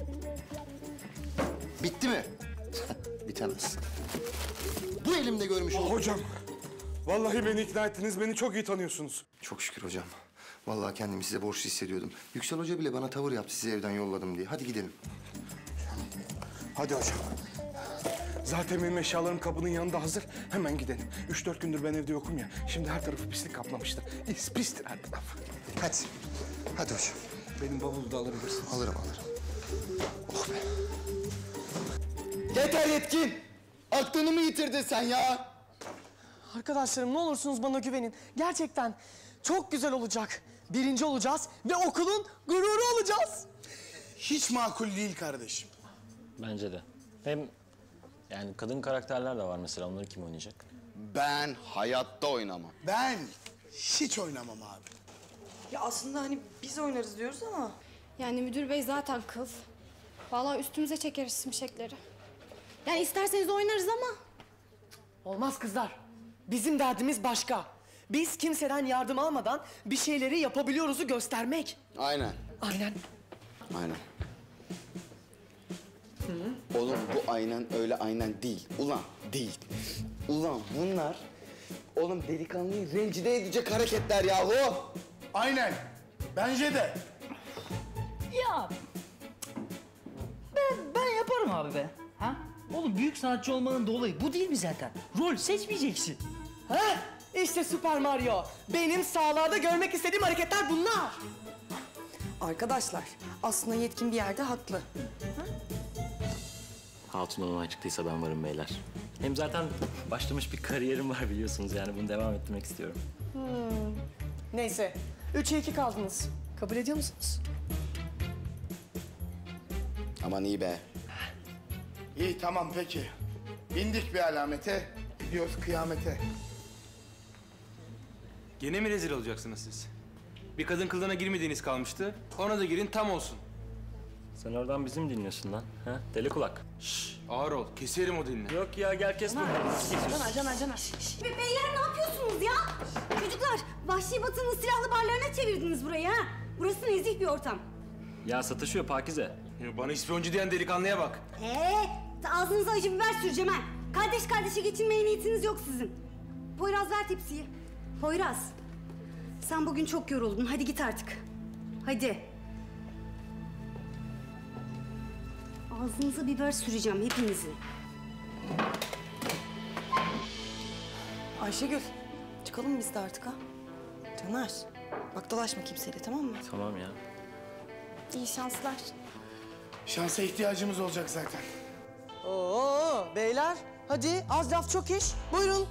S11: Bitti mi? Bitemez. Bu elimde görmüş olduğunuz...
S10: Hocam, vallahi beni ikna ettiniz. Beni çok iyi tanıyorsunuz.
S11: Çok şükür hocam. Vallahi kendimi size borçlu hissediyordum. Yüksel Hoca bile bana tavır yaptı sizi evden yolladım diye. Hadi gidelim.
S10: Hadi hocam. Zaten benim eşyalarım kapının yanında hazır. Hemen gidelim. 3-4 gündür ben evde yokum ya. Şimdi her tarafı pislik kaplamıştır. Pistir her taraf.
S11: Hadi. Hadi hocam.
S10: Benim bavulu da alabilirsin.
S11: Alırım. Oh be.
S2: Yeter Yetkin! Aklını mı yitirdin sen ya?
S1: Arkadaşlarım ne olursunuz bana güvenin. Gerçekten çok güzel olacak. Birinci olacağız ve okulun gururu olacağız.
S3: Hiç makul değil kardeşim.
S13: Bence de. Hem yani kadın karakterler de var mesela. Onları kim oynayacak?
S2: Ben hayatta oynamam.
S3: Ben hiç oynamam abi.
S12: Ya aslında hani biz oynarız diyoruz ama...
S18: Yani müdür bey zaten kıl. Vallahi üstümüze çekeriz şimşekleri. Yani isterseniz oynarız ama...
S1: Olmaz kızlar. Bizim derdimiz başka. Biz kimseden yardım almadan bir şeyleri yapabiliyoruzu göstermek.
S2: Aynen.
S1: Aynen.
S2: Aynen. Oğlum bu aynen öyle aynen değil. Ulan değil. Ulan bunlar... Oğlum delikanlıyı rencide edecek hareketler yahu.
S3: Aynen. Bence de.
S4: Ya ben yaparım abi be. Ha? Oğlum büyük sanatçı olmanın da olayı bu değil mi zaten? Rol seçmeyeceksin.
S1: Ha? İşte Super Mario. Benim sahalarda görmek istediğim hareketler bunlar.
S12: Arkadaşlar, aslında Yetkin bir yerde haklı.
S13: Hatun'dan onay çıktıysa ben varım beyler. Hem zaten başlamış bir kariyerim var biliyorsunuz yani bunu devam ettirmek istiyorum.
S1: Neyse. 3'e 2 kaldınız. Kabul ediyor musunuz?
S10: Aman iyi be.
S3: İyi tamam peki. Bindik bir alamete, gidiyoruz kıyamete.
S16: Gene mi rezil olacaksınız siz? Bir kadın kılığına girmediğiniz kalmıştı. Ona da girin tam olsun.
S13: Sen oradan bizim dinliyorsun lan. Ha? Deli kulak.
S16: Ağır ol. Keserim o dilini.
S13: Yok ya gel kes bunu.
S9: Caner. Beyler ne yapıyorsunuz ya? Çocuklar, Vahşi Batı'nın silahlı barlarına çevirdiniz burayı ha. Burası nezih bir ortam.
S13: Ya satışıyor Pakize.
S16: Ya bana ispiyoncu diyen delikanlıya bak.
S9: Ağzınıza acı biber süreceğim ha. Kardeş kardeşe geçinmeye niyetiniz yok sizin. Poyraz ver tepsiyi. Poyraz, sen bugün çok yoruldun. Hadi git artık. Hadi. Ağzınıza biber süreceğim hepinizin.
S12: Ayşegül, çıkalım biz de artık ha. Caner, bak dolaşma kimseyle tamam mı?
S13: Tamam ya.
S18: İyi şanslar.
S3: Şansa ihtiyacımız olacak zaten.
S1: Oo beyler. Hadi az laf çok iş. Buyurun.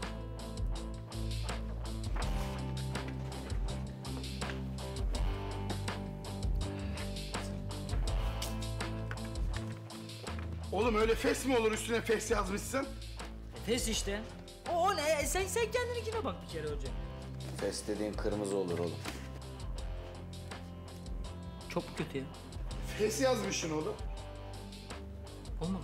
S3: Oğlum öyle fes mi olur üstüne fes yazmışsın?
S4: Fes işte. O ne? Sen kendininkine bak bir kere önce.
S2: Fes dediğin kırmızı olur oğlum.
S4: Çok kötü ya.
S3: Fes yazmışsın oğlum.
S4: Olmadı.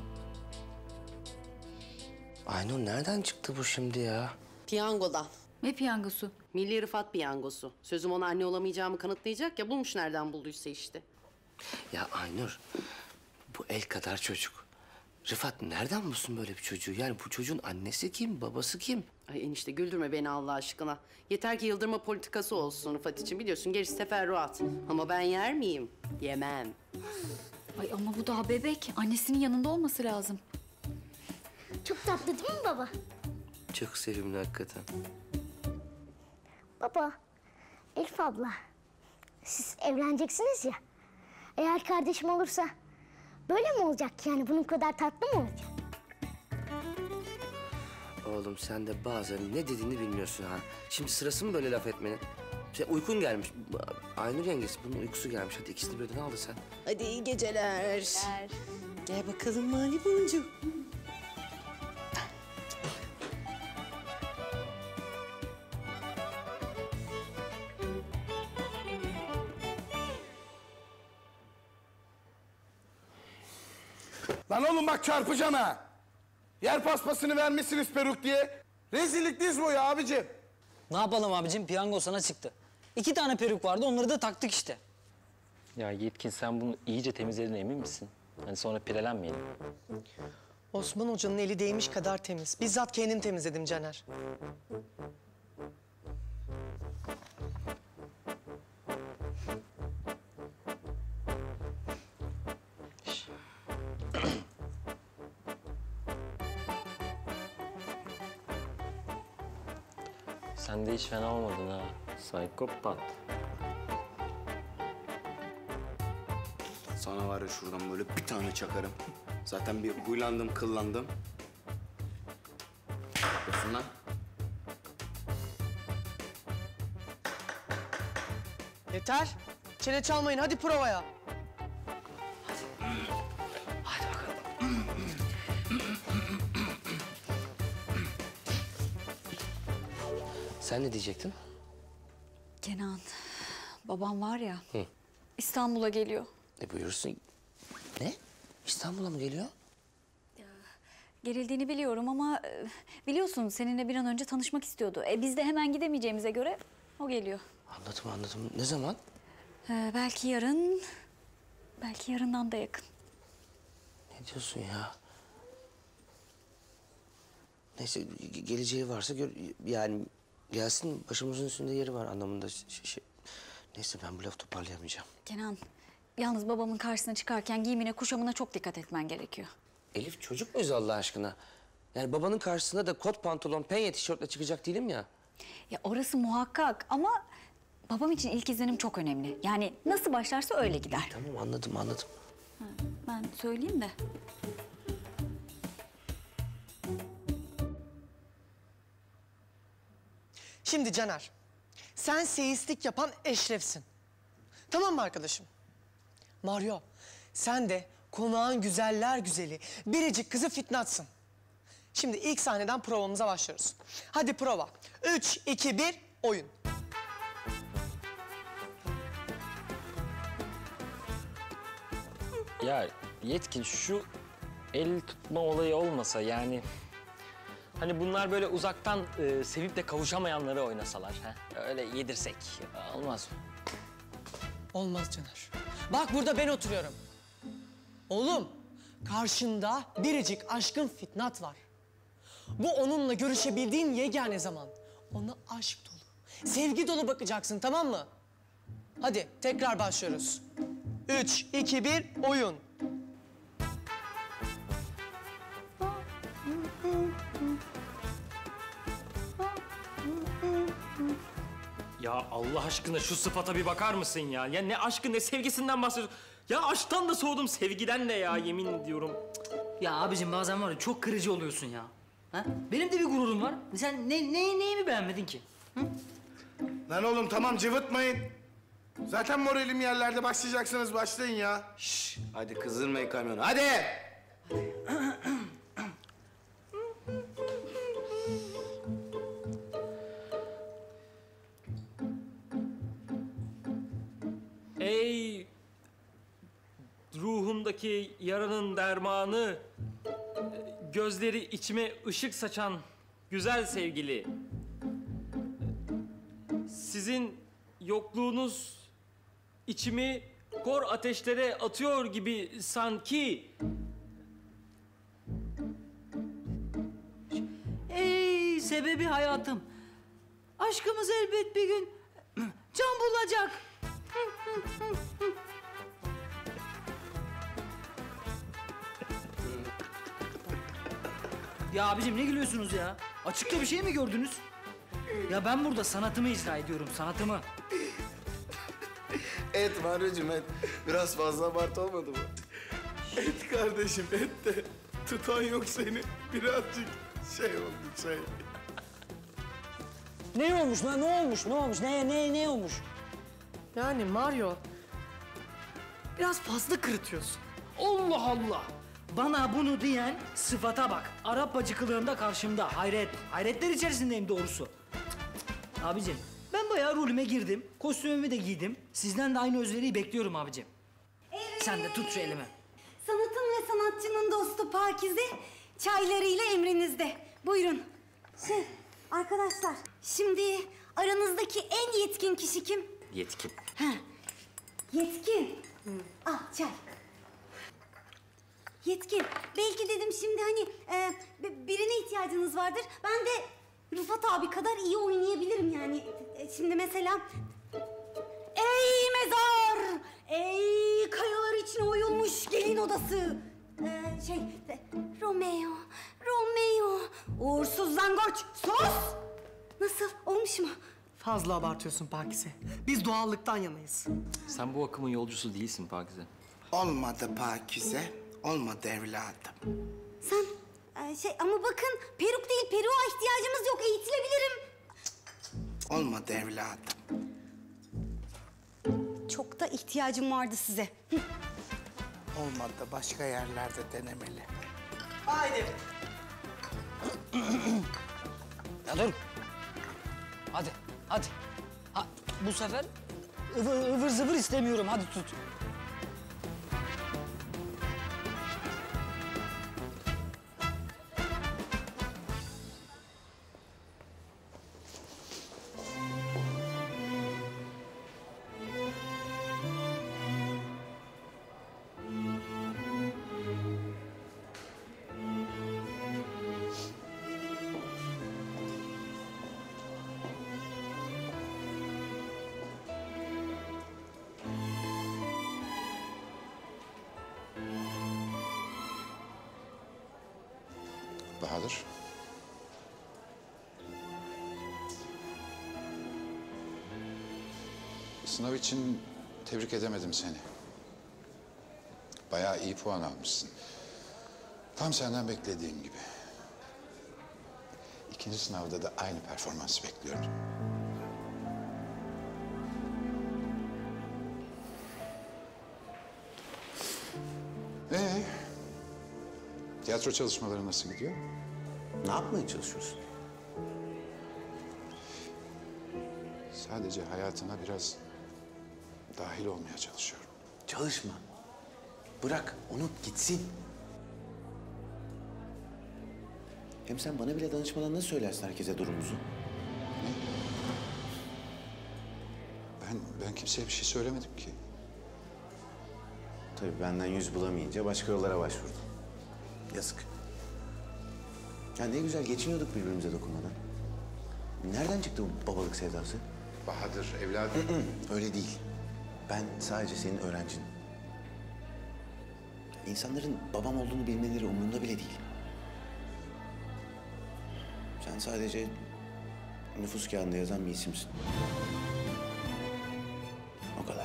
S5: Aynur nereden çıktı bu şimdi ya?
S6: Piyangodan.
S14: Ne piyangosu?
S6: Milli Rıfat piyangosu. Sözüm ona anne olamayacağımı kanıtlayacak ya bulmuş nereden bulduysa işte.
S5: Ya Aynur, bu el kadar çocuk. Rıfat nereden bulsun böyle bir çocuğu? Yani bu çocuğun annesi kim, babası kim?
S6: Ay enişte güldürme beni Allah aşkına. Yeter ki yıldırma politikası olsun Rıfat için biliyorsun gerisi teferruat. Ama ben yer miyim? Yemem.
S14: Ay ama bu daha bebek. Annesinin yanında olması lazım.
S18: Çok tatlı değil mi baba?
S5: Çok sevimli hakikaten.
S18: Baba, Elif abla, siz evleneceksiniz ya. Eğer kardeşim olursa böyle mi olacak yani? Bunun kadar tatlı mı olacak?
S5: Oğlum sen de bazen ne dediğini bilmiyorsun ha. Şimdi sırası mı böyle laf etmenin? Uykun gelmiş. Aynur yengesi bunun uykusu gelmiş. Hadi ikisini birden aldı sen.
S6: Hadi iyi geceler. Gel bakalım Mani Boncu.
S3: Lan oğlum bak çarpacağım ha. Yer paspasını vermişsiniz peruk diye. Rezillik diz boyu abicim.
S4: Ne yapalım abicim? Piyango sana çıktı. 2 tane peruk vardı, onları da taktık işte.
S13: Ya Yetkin sen bunu iyice temizlediğine emin misin? Hani sonra pirelenmeyelim.
S1: Osman Hoca'nın eli değmiş kadar temiz. Bizzat kendim temizledim Caner.
S13: Sen de hiç fena olmadın ha. Psikopat.
S2: Sana var ya şuradan böyle bir tane çakarım. Zaten bir huylandım, kıllandım. Yapıyorsun lan.
S1: Yeter. Çene çalmayın. Hadi provaya.
S5: Sen ne diyecektin?
S17: Kenan, babam var ya,
S5: Hı.
S17: İstanbul'a geliyor.
S5: Buyursun. Ne? İstanbul'a mı geliyor?
S17: Gerildiğini biliyorum ama biliyorsun seninle bir an önce tanışmak istiyordu. Biz de hemen gidemeyeceğimize göre o geliyor.
S5: Anladım. Ne zaman?
S17: Belki yarın, belki yarından da yakın.
S5: Ne diyorsun ya? Neyse geleceği varsa yani gelsin başımızın üstünde yeri var anlamında Neyse ben bu lafı toparlayamayacağım.
S17: Kenan, yalnız babamın karşısına çıkarken giyimine, kuşamına çok dikkat etmen gerekiyor.
S5: Elif çocuk muyuz Allah aşkına? Yani babanın karşısına da kot pantolon, penye tişörtle çıkacak değilim ya.
S17: Ya orası muhakkak ama babam için ilk izlenim çok önemli. Yani nasıl başlarsa öyle gider.
S5: Tamam anladım.
S17: Ben söyleyeyim de.
S1: Şimdi Caner, sen seyislik yapan Eşref'sin. Tamam mı arkadaşım? Mario, sen de konağın güzeller güzeli, biricik kızı Fitnat'sın. Şimdi ilk sahneden provamıza başlıyoruz. Hadi prova. 3, 2, 1, oyun.
S13: Ya Yetkin, şu el tutma olayı olmasa yani... Hani bunlar böyle uzaktan sevip de kavuşamayanları oynasalar. Ha? Öyle yedirsek olmaz mı?
S1: Olmaz Caner. Bak burada ben oturuyorum. Oğlum, karşında biricik aşkın Fitnat var. Bu onunla görüşebildiğin yegane zaman. Ona aşk dolu, sevgi dolu bakacaksın, tamam mı? Hadi tekrar başlıyoruz. 3, 2, 1, oyun.
S13: Ya Allah aşkına şu sıfata bir bakar mısın ya? Ya ne aşkı ne sevgisinden bahsediyorsun? Ya aşktan da soğudum, sevgiden de ya, yemin ediyorum.
S4: Ya abicim bazen var ya çok kırıcı oluyorsun ya. Ha? Benim de bir gururum var. Sen neyimi beğenmedin ki? Hı?
S3: Lan oğlum tamam cıvıtmayın. Zaten moralim yerlerde, başlayacaksınız başlayın ya.
S2: Şşş, hadi kızdırmayın kamyonu, hadi!
S13: Ey ruhumdaki yaranın dermanı, gözleri içime ışık saçan güzel sevgili. Sizin yokluğunuz içimi kor ateşlere atıyor gibi sanki.
S4: Ey sebebi hayatım. Aşkımız elbet bir gün can bulacak. Ya abicim ne gülüyorsunuz ya? Açıkta bir şey mi gördünüz? Ya ben burada sanatımı icra ediyorum, sanatımı.
S2: Et Mario'cum et. Biraz fazla abartı olmadı mı?
S3: Et kardeşim et de tutan yok seni. Birazcık şey oldu şey.
S4: Ne olmuş lan? Ne olmuş? Ne olmuş? Ne olmuş?
S1: Yani Mario, biraz fazla kırıtıyorsun.
S4: Allah Allah! Bana bunu diyen sıfata bak. Arap bacı kılığında karşımda. Hayret. Hayretler içerisindeyim doğrusu. Abicim ben bayağı rolüme girdim. Kostümümü de giydim. Sizden de aynı özveriyi bekliyorum abicim. Sen de tut şu elimi.
S9: Sanatın ve sanatçının dostu Pakize, çaylarıyla emrinizde. Buyurun. Arkadaşlar, şimdi aranızdaki en yetkin kişi kim?
S13: Yetkin.
S9: Yetkin. Al çay. Yetkin. Belki dedim şimdi hani birine ihtiyacınız vardır. Ben de Rıfat abi kadar iyi oynayabilirim yani. Şimdi mesela... Ey mezar! Ey kayalar içine oyulmuş gelin odası! Romeo, uğursuz zangoç, sus! Nasıl, olmuş mu?
S1: Fazla abartıyorsun Pakize. Biz doğallıktan yanayız.
S13: Sen bu akımın yolcusu değilsin Pakize.
S10: Olmadı Pakize, olmadı evladım.
S9: Sen, ama bakın peruk değil, peruğa ihtiyacımız yok, eğitilebilirim.
S10: Olmadı evladım.
S9: Çok da ihtiyacım vardı size.
S10: Olmadı, başka yerlerde denemeli.
S1: Haydi.
S4: Ya dur. Hadi. Ha, bu sefer ıvır zıvır istemiyorum. Hadi tut.
S8: Bahadır. Sınav için tebrik edemedim seni. Bayağı iyi puan almışsın. Tam senden beklediğim gibi. İkinci sınavda da aynı performansı bekliyorum. Tiyatro çalışmaları nasıl gidiyor?
S5: Ne yapmaya çalışıyorsun?
S8: Sadece hayatına biraz dahil olmaya çalışıyorum.
S2: Çalışma. Bırak, unut gitsin. Hem sen bana bile danışmadan nasıl söylersin herkese durumumuzu?
S8: Ben kimseye bir şey söylemedim ki.
S2: Tabii benden yüz bulamayınca başka yollara başvurdun. Yazık. Ya ne güzel geçiniyorduk birbirimize dokunmadan. Nereden çıktı bu babalık sevdası?
S8: Bahadır, evladım.
S2: Öyle değil. Ben sadece senin öğrencinim. İnsanların babam olduğunu bilmeleri umurunda bile değil. Sen sadece nüfus kağıdında yazan bir isimsin. O kadar.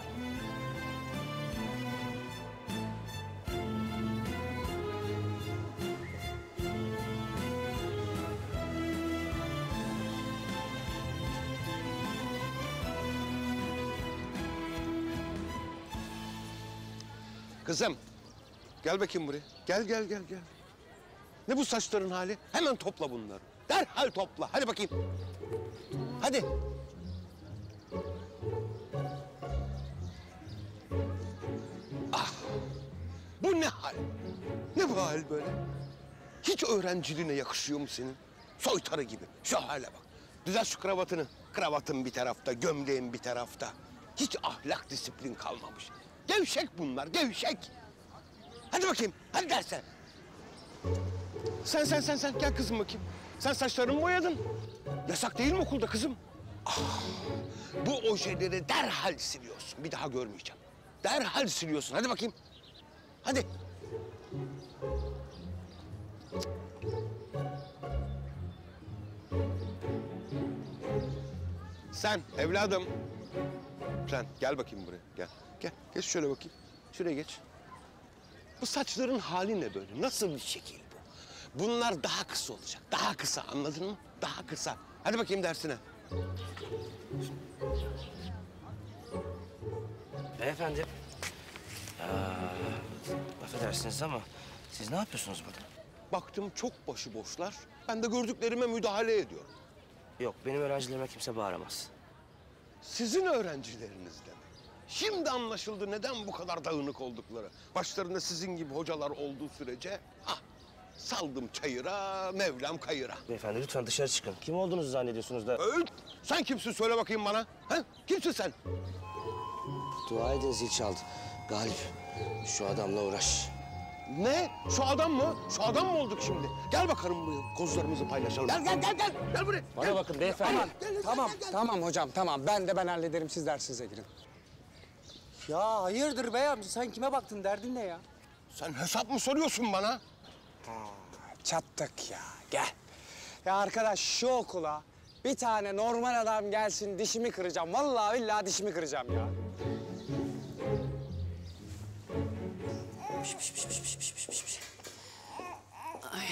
S20: Kızım, gel bakayım buraya. Gel. Ne bu saçların hali? Hemen topla bunları. Derhal topla. Hadi bakayım. Hadi. Ah, bu ne hal? Ne bu hal böyle? Hiç öğrenciliğine yakışıyor mu senin? Soytarı gibi. Şu hale bak. Düzelt şu kravatını. Kravatın bir tarafta, gömleğin bir tarafta. Hiç ahlak, disiplin kalmamış. Gevşek bunlar, gevşek. Hadi bakayım, hadi derse. Sen gel kızım bakayım. Sen saçlarını boyadın. Yasak değil mi okulda kızım? Ah, bu ojeleri derhal siliyorsun. Bir daha görmeyeceğim. Derhal siliyorsun. Hadi bakayım. Hadi. Sen evladım. Sen gel bakayım buraya. Gel. Geç şöyle bakayım. Şuraya geç. Bu saçların hali ne böyle? Nasıl bir şekil bu? Bunlar daha kısa olacak. Daha kısa, anladın mı? Daha kısa. Hadi bakayım dersine.
S5: Beyefendi. Affedersiniz ama siz ne yapıyorsunuz burada?
S20: Baktım çok başıboşlar. Ben de gördüklerime müdahale ediyorum.
S5: Yok, benim öğrencilerime kimse bağıramaz.
S20: Sizin öğrencileriniz demek. Şimdi anlaşıldı neden bu kadar dağınık oldukları. Başlarında sizin gibi hocalar olduğu sürece... saldım çayıra, Mevlam kayıra.
S5: Beyefendi lütfen dışarı çıkın. Kim olduğunuzu zannediyorsunuz da?
S20: Sen kimsin söyle bakayım bana. Ha? Kimsin sen?
S5: Dua edin zil çaldı. Galip, şu adamla uğraş.
S20: Ne? Şu adam mı? Şu adam mı olduk şimdi? Gel bakalım buraya, kozlarımızı paylaşalım. Gel. Gel buraya.
S22: Bana bakın beyefendi. Tamam hocam, tamam. Ben hallederim, siz dersinize girin. Ya hayırdır bey amca, sen kime baktın, derdin ne ya?
S20: Sen hesap mı soruyorsun bana?
S22: Çattık ya, gel. Ya arkadaş şu okula bir tane normal adam gelsin, dişimi kıracağım. Vallahi billahi dişimi kıracağım ya.
S6: Ay.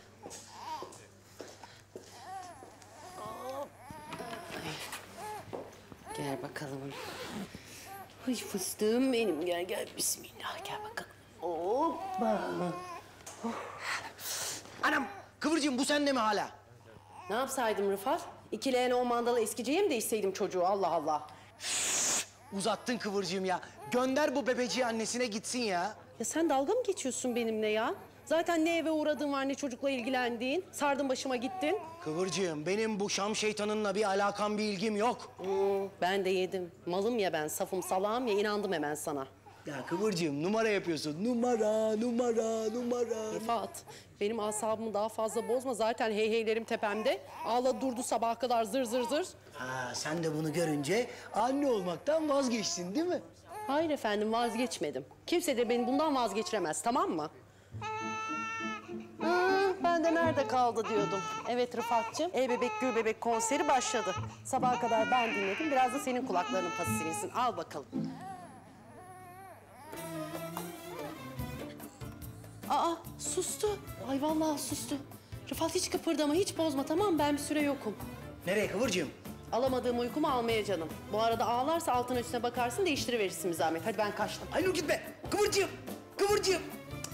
S6: Gel bakalım. Ay fıstığım benim. Gel. Bismillah. Gel bakalım. Hoppa.
S19: Anam, Kıvırcığım bu sende mi hala?
S6: Ne yapsaydım Rıfat? İki leğen o mandalı eskiciye mi değişseydim çocuğu? Allah Allah.
S19: Uzattın Kıvırcığım ya. Gönder bu bebeciği annesine gitsin ya.
S6: Ya sen dalga mı geçiyorsun benimle ya? Zaten ne eve uğradığın var ne çocukla ilgilendiğin. Sardın başıma gittin.
S19: Kıvırcığım benim bu Şam şeytanınla bir alakam, bir ilgim yok.
S6: Ben de yedim. Malım ya ben, safım salağım ya, inandım hemen sana.
S19: Ya Kıvırcığım numara yapıyorsun. Numara.
S6: Rıfat, benim asabımı daha fazla bozma. Zaten heyheylerim tepemde. Ağladı durdu sabaha kadar zır.
S19: Ha, sen de bunu görünce anne olmaktan vazgeçtin değil mi?
S6: Hayır efendim, vazgeçmedim. Kimse de beni bundan vazgeçiremez, tamam mı? Ben de nerede kaldı diyordum. Evet Rıfat'cığım, Ey Bebek Gül Bebek konseri başladı. Sabaha kadar ben dinledim, biraz da senin kulaklarının pası silinsin. Al bakalım. Aa, sustu. Ay vallahi sustu. Rıfat hiç kıpırdama, hiç bozma, tamam mı? Ben bir süre yokum.
S19: Nereye Kıvırcığım?
S6: Alamadığım uykumu almaya canım. Bu arada ağlarsa altına üstüne bakarsın, değiştiriverirsin bir zahmet. Hadi ben kaçtım.
S19: Ay Nur gitme. Kıvırcığım.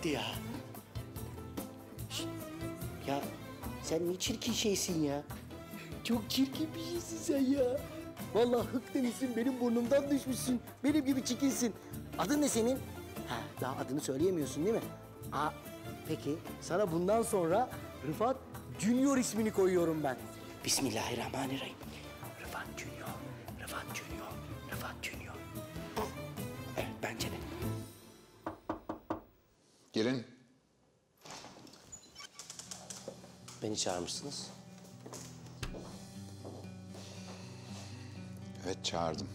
S19: gitti ya. Şişt, ya sen ne çirkin şeysin ya. Çok çirkin bir şeysin sen ya. Vallahi hık demişsin, benim burnumdan düşmüşsün. Benim gibi çirkinsin. Adın ne senin? Ha, daha adını söyleyemiyorsun değil mi? Aa, peki sana bundan sonra Rıfat Junior ismini koyuyorum ben. Bismillahirrahmanirrahim. Rıfat Junior, Rıfat Junior, Rıfat Junior. Evet, bence de.
S8: Gelin.
S5: Beni çağırmışsınız.
S8: Evet, çağırdım.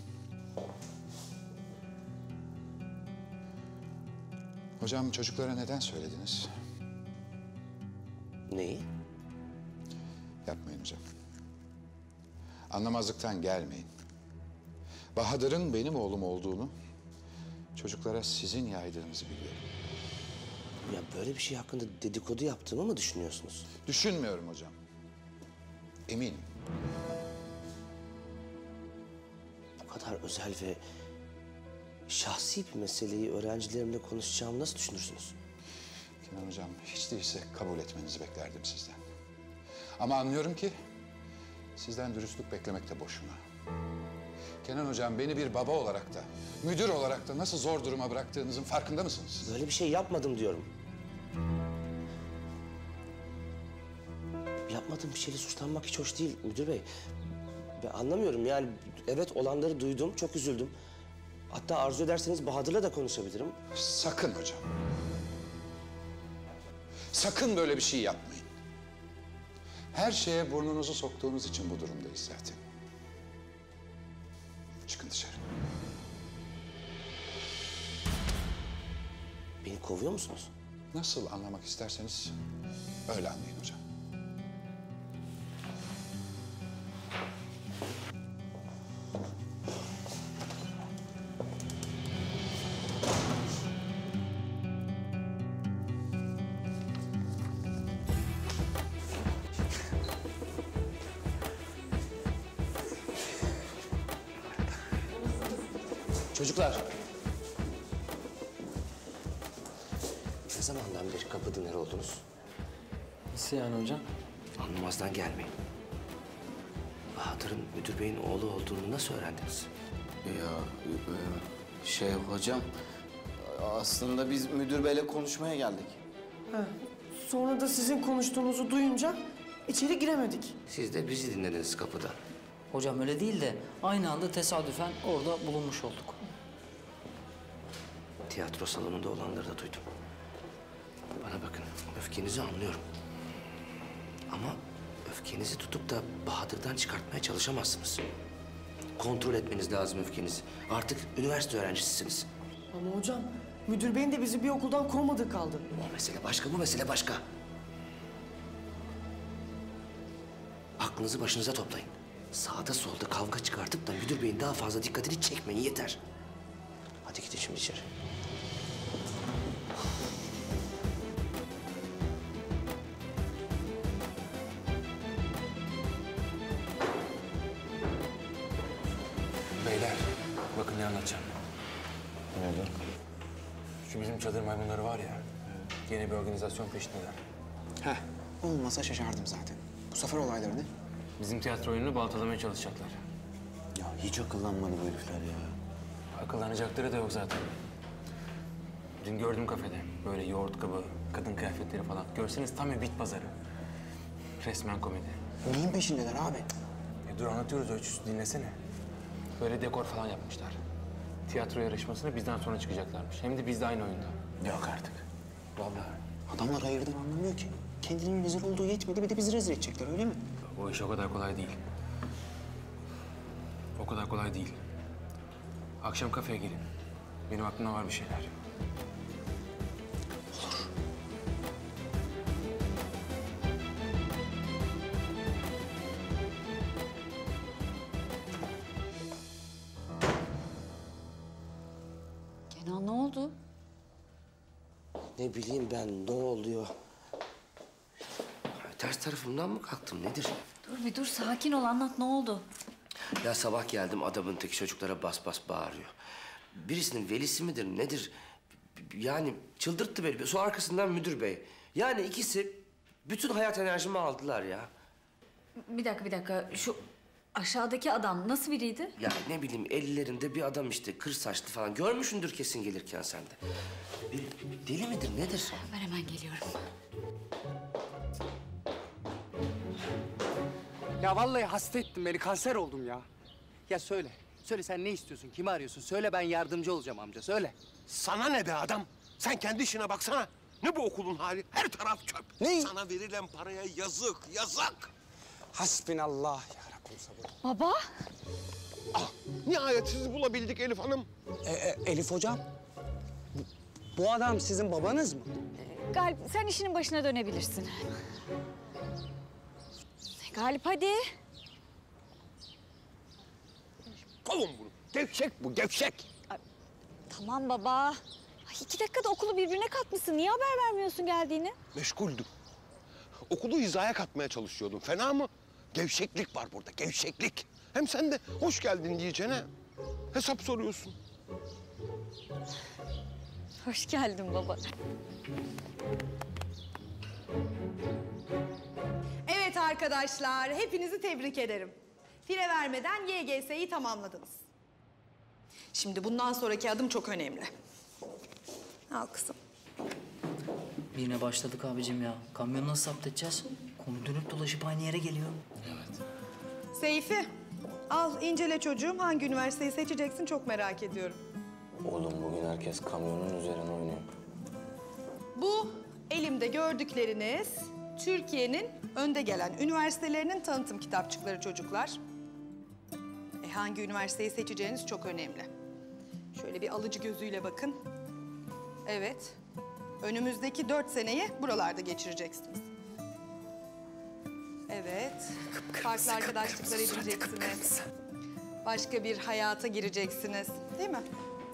S8: Hocam, çocuklara neden söylediniz?
S5: Neyi?
S8: Yapmayın hocam. Anlamazlıktan gelmeyin. Bahadır'ın benim oğlum olduğunu çocuklara sizin yaydığınızı biliyorum.
S5: Ya böyle bir şey hakkında dedikodu yaptığımı mı düşünüyorsunuz?
S8: Düşünmüyorum hocam. Eminim.
S5: Bu kadar özel ve şahsi bir meseleyi öğrencilerimle konuşacağımı nasıl düşünürsünüz?
S8: Kenan hocam, hiç değilse kabul etmenizi beklerdim sizden. Ama anlıyorum ki sizden dürüstlük beklemek de boşuna. Kenan hocam, beni bir baba olarak da, müdür olarak da nasıl zor duruma bıraktığınızın farkında mısınız?
S5: Böyle bir şey yapmadım diyorum. Yapmadığım bir şeyle suçlanmak hiç hoş değil müdür bey. Ben anlamıyorum yani, evet olanları duydum, çok üzüldüm. Hatta arzu ederseniz Bahadır'la da konuşabilirim.
S8: Sakın hocam. Sakın böyle bir şey yapmayın. Her şeye burnunuzu soktuğunuz için bu durumdayız zaten. Çıkın dışarı.
S5: Beni kovuyor musunuz?
S8: Nasıl anlamak isterseniz öyle anlayın hocam.
S5: Çocuklar. Ne zamandan beri kapı dinler oldunuz?
S4: Nasıl yani hocam?
S5: Anlamazdan gelmeyin. Bahadır'ın müdür beyin oğlu olduğunu nasıl öğrendiniz?
S15: Hocam, aslında biz müdür beyle konuşmaya geldik.
S12: Ha. Sonra da sizin konuştuğunuzu duyunca içeri giremedik.
S5: Siz de bizi dinlediniz kapıda.
S4: Hocam öyle değil de aynı anda tesadüfen orada bulunmuş olduk.
S5: Tiyatro salonunda olanları da duydum. Bana bakın, öfkenizi anlıyorum. Ama öfkenizi tutup da Bahadır'dan çıkartmaya çalışamazsınız. Kontrol etmeniz lazım öfkenizi. Artık üniversite öğrencisisiniz.
S12: Ama hocam, müdür beyin de bizi bir okuldan kovmadığı kaldı.
S5: O mesele başka, bu mesele başka. Aklınızı başınıza toplayın. Sağda solda kavga çıkartıp da müdür beyin daha fazla dikkatini çekmeyin, yeter. Hadi gidin şimdi içeri.
S16: Beyler, bakın ne anlatacağım. Ne oldu? Şu bizim çadır maymunları var ya, yeni bir organizasyon peşindeler.
S22: Heh, olmasa şaşardım zaten. Bu sefer olayları ne?
S16: Bizim tiyatro oyununu baltalamaya çalışacaklar.
S15: Ya hiç akıllanmadı bu herifler ya.
S16: Akıllanacakları da yok zaten. Dün gördüm kafede, böyle yoğurt kabı, kadın kıyafetleri falan. Görseniz tam bir bit pazarı. Resmen komedi.
S22: Neyin peşindeler abi?
S16: Dur anlatıyoruz ölçüsü, dinlesene. Böyle dekor falan yapmışlar. Tiyatro yarışmasına bizden sonra çıkacaklarmış. Hem de biz de aynı oyunda.
S22: Yok artık.
S16: Vallahi.
S22: Adamlar hayırdan anlamıyor ki. Kendinin rezil olduğu yetmedi, bir de bizi rezil edecekler, öyle mi?
S16: O iş o kadar kolay değil. O kadar kolay değil. Akşam kafeye gelin. Benim aklımda var bir şeyler.
S17: Kenan ne oldu?
S5: Ne bileyim ben, ne oluyor? Ters tarafımdan mı kalktım, nedir?
S17: Dur sakin ol anlat ne oldu?
S5: Ya sabah geldim, adamın teki çocuklara bas bas bağırıyor. Birisinin velisi midir, nedir? Yani çıldırttı beni. Sonra arkasından müdür bey. Yani ikisi bütün hayat enerjimi aldılar ya.
S17: Bir dakika. Şu aşağıdaki adam nasıl biriydi?
S5: Ya ne bileyim ellerinde bir adam işte kır saçlı falan. Görmüşsündür kesin gelirken sen de. Deli midir nedir?
S17: Ben hemen geliyorum.
S22: Ya vallahi hasta ettin beni, kanser oldum ya. Ya söyle, söyle sen ne istiyorsun, kimi arıyorsun? Söyle ben yardımcı olacağım amca, söyle.
S20: Sana ne be adam? Sen kendi işine baksana. Ne bu okulun hali? Her taraf çöp.
S22: Ne?
S20: Sana verilen paraya yazık, yazık.
S22: Hasbinallah ya Rabbim sabır.
S17: Baba.
S20: Ah, nihayet sizi bulabildik Elif Hanım.
S22: Elif hocam, bu adam sizin babanız mı?
S17: Galip sen işinin başına dönebilirsin. Galip hadi.
S20: Kovun bunu. Gevşek bu, gevşek.
S17: Tamam baba. Ay, 2 dakikada okulu birbirine katmışsın. Niye haber vermiyorsun geldiğini?
S20: Meşguldüm. Okulu hizaya katmaya çalışıyordum. Fena mı? Gevşeklik var burada, gevşeklik. Hem sen de hoş geldin diyeceğine hesap soruyorsun.
S17: Hoş geldin baba.
S7: Evet arkadaşlar, hepinizi tebrik ederim. Fire vermeden YGS'yi tamamladınız. Şimdi bundan sonraki adım çok önemli. Al kızım.
S4: Yine başladık abicim ya. Kamyonu nasıl zapt edeceğiz? Konu dönüp dolaşıp aynı yere geliyor.
S7: Seyfi, al incele çocuğum. Hangi üniversiteyi seçeceksin çok merak ediyorum.
S5: Oğlum bugün herkes kamyonun üzerine oynuyor.
S7: Bu elimde gördükleriniz Türkiye'nin önde gelen üniversitelerinin tanıtım kitapçıkları çocuklar. Hangi üniversiteyi seçeceğiniz çok önemli. Şöyle bir alıcı gözüyle bakın. Evet, önümüzdeki 4 seneyi buralarda geçireceksiniz. Evet, farklı arkadaşlıklar edineceksiniz. Başka bir hayata gireceksiniz, değil mi?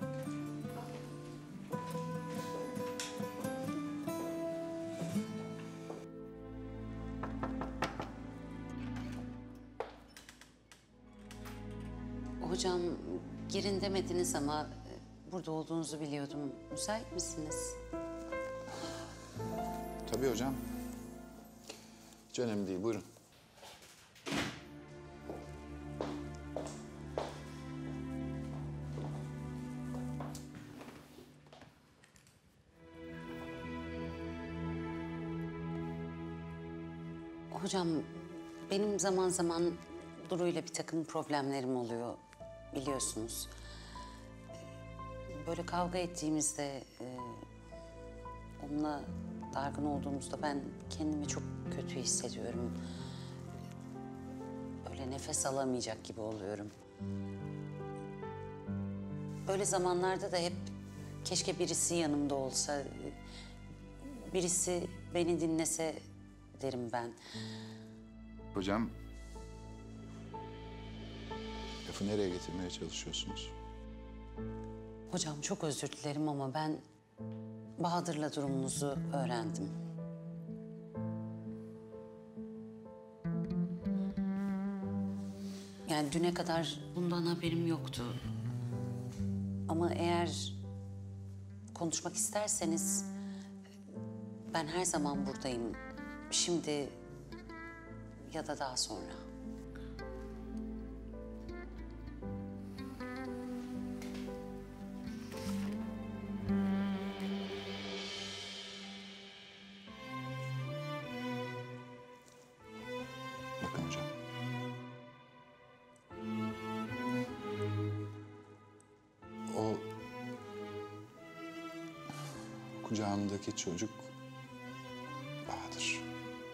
S21: Hocam girin demediniz ama burada olduğunuzu biliyordum. Müsait misiniz?
S8: Tabii hocam. Hiç önemli değil, buyurun.
S21: Hocam benim zaman zaman Duru'yla bir takım problemlerim oluyor biliyorsunuz. Böyle kavga ettiğimizde, onunla dargın olduğumuzda ben kendimi çok kötü hissediyorum. Böyle nefes alamayacak gibi oluyorum. Böyle zamanlarda da hep keşke birisi yanımda olsa, birisi beni dinlese derim ben.
S8: Hocam, lafı nereye getirmeye çalışıyorsunuz?
S21: Hocam çok özür dilerim ama ben Bahadır'la durumunuzu öğrendim. Yani düne kadar bundan haberim yoktu. Ama eğer konuşmak isterseniz ben her zaman buradayım. Şimdi ya da daha sonra.
S8: Bakın hocam. O kucağımdaki çocuk Bahadır.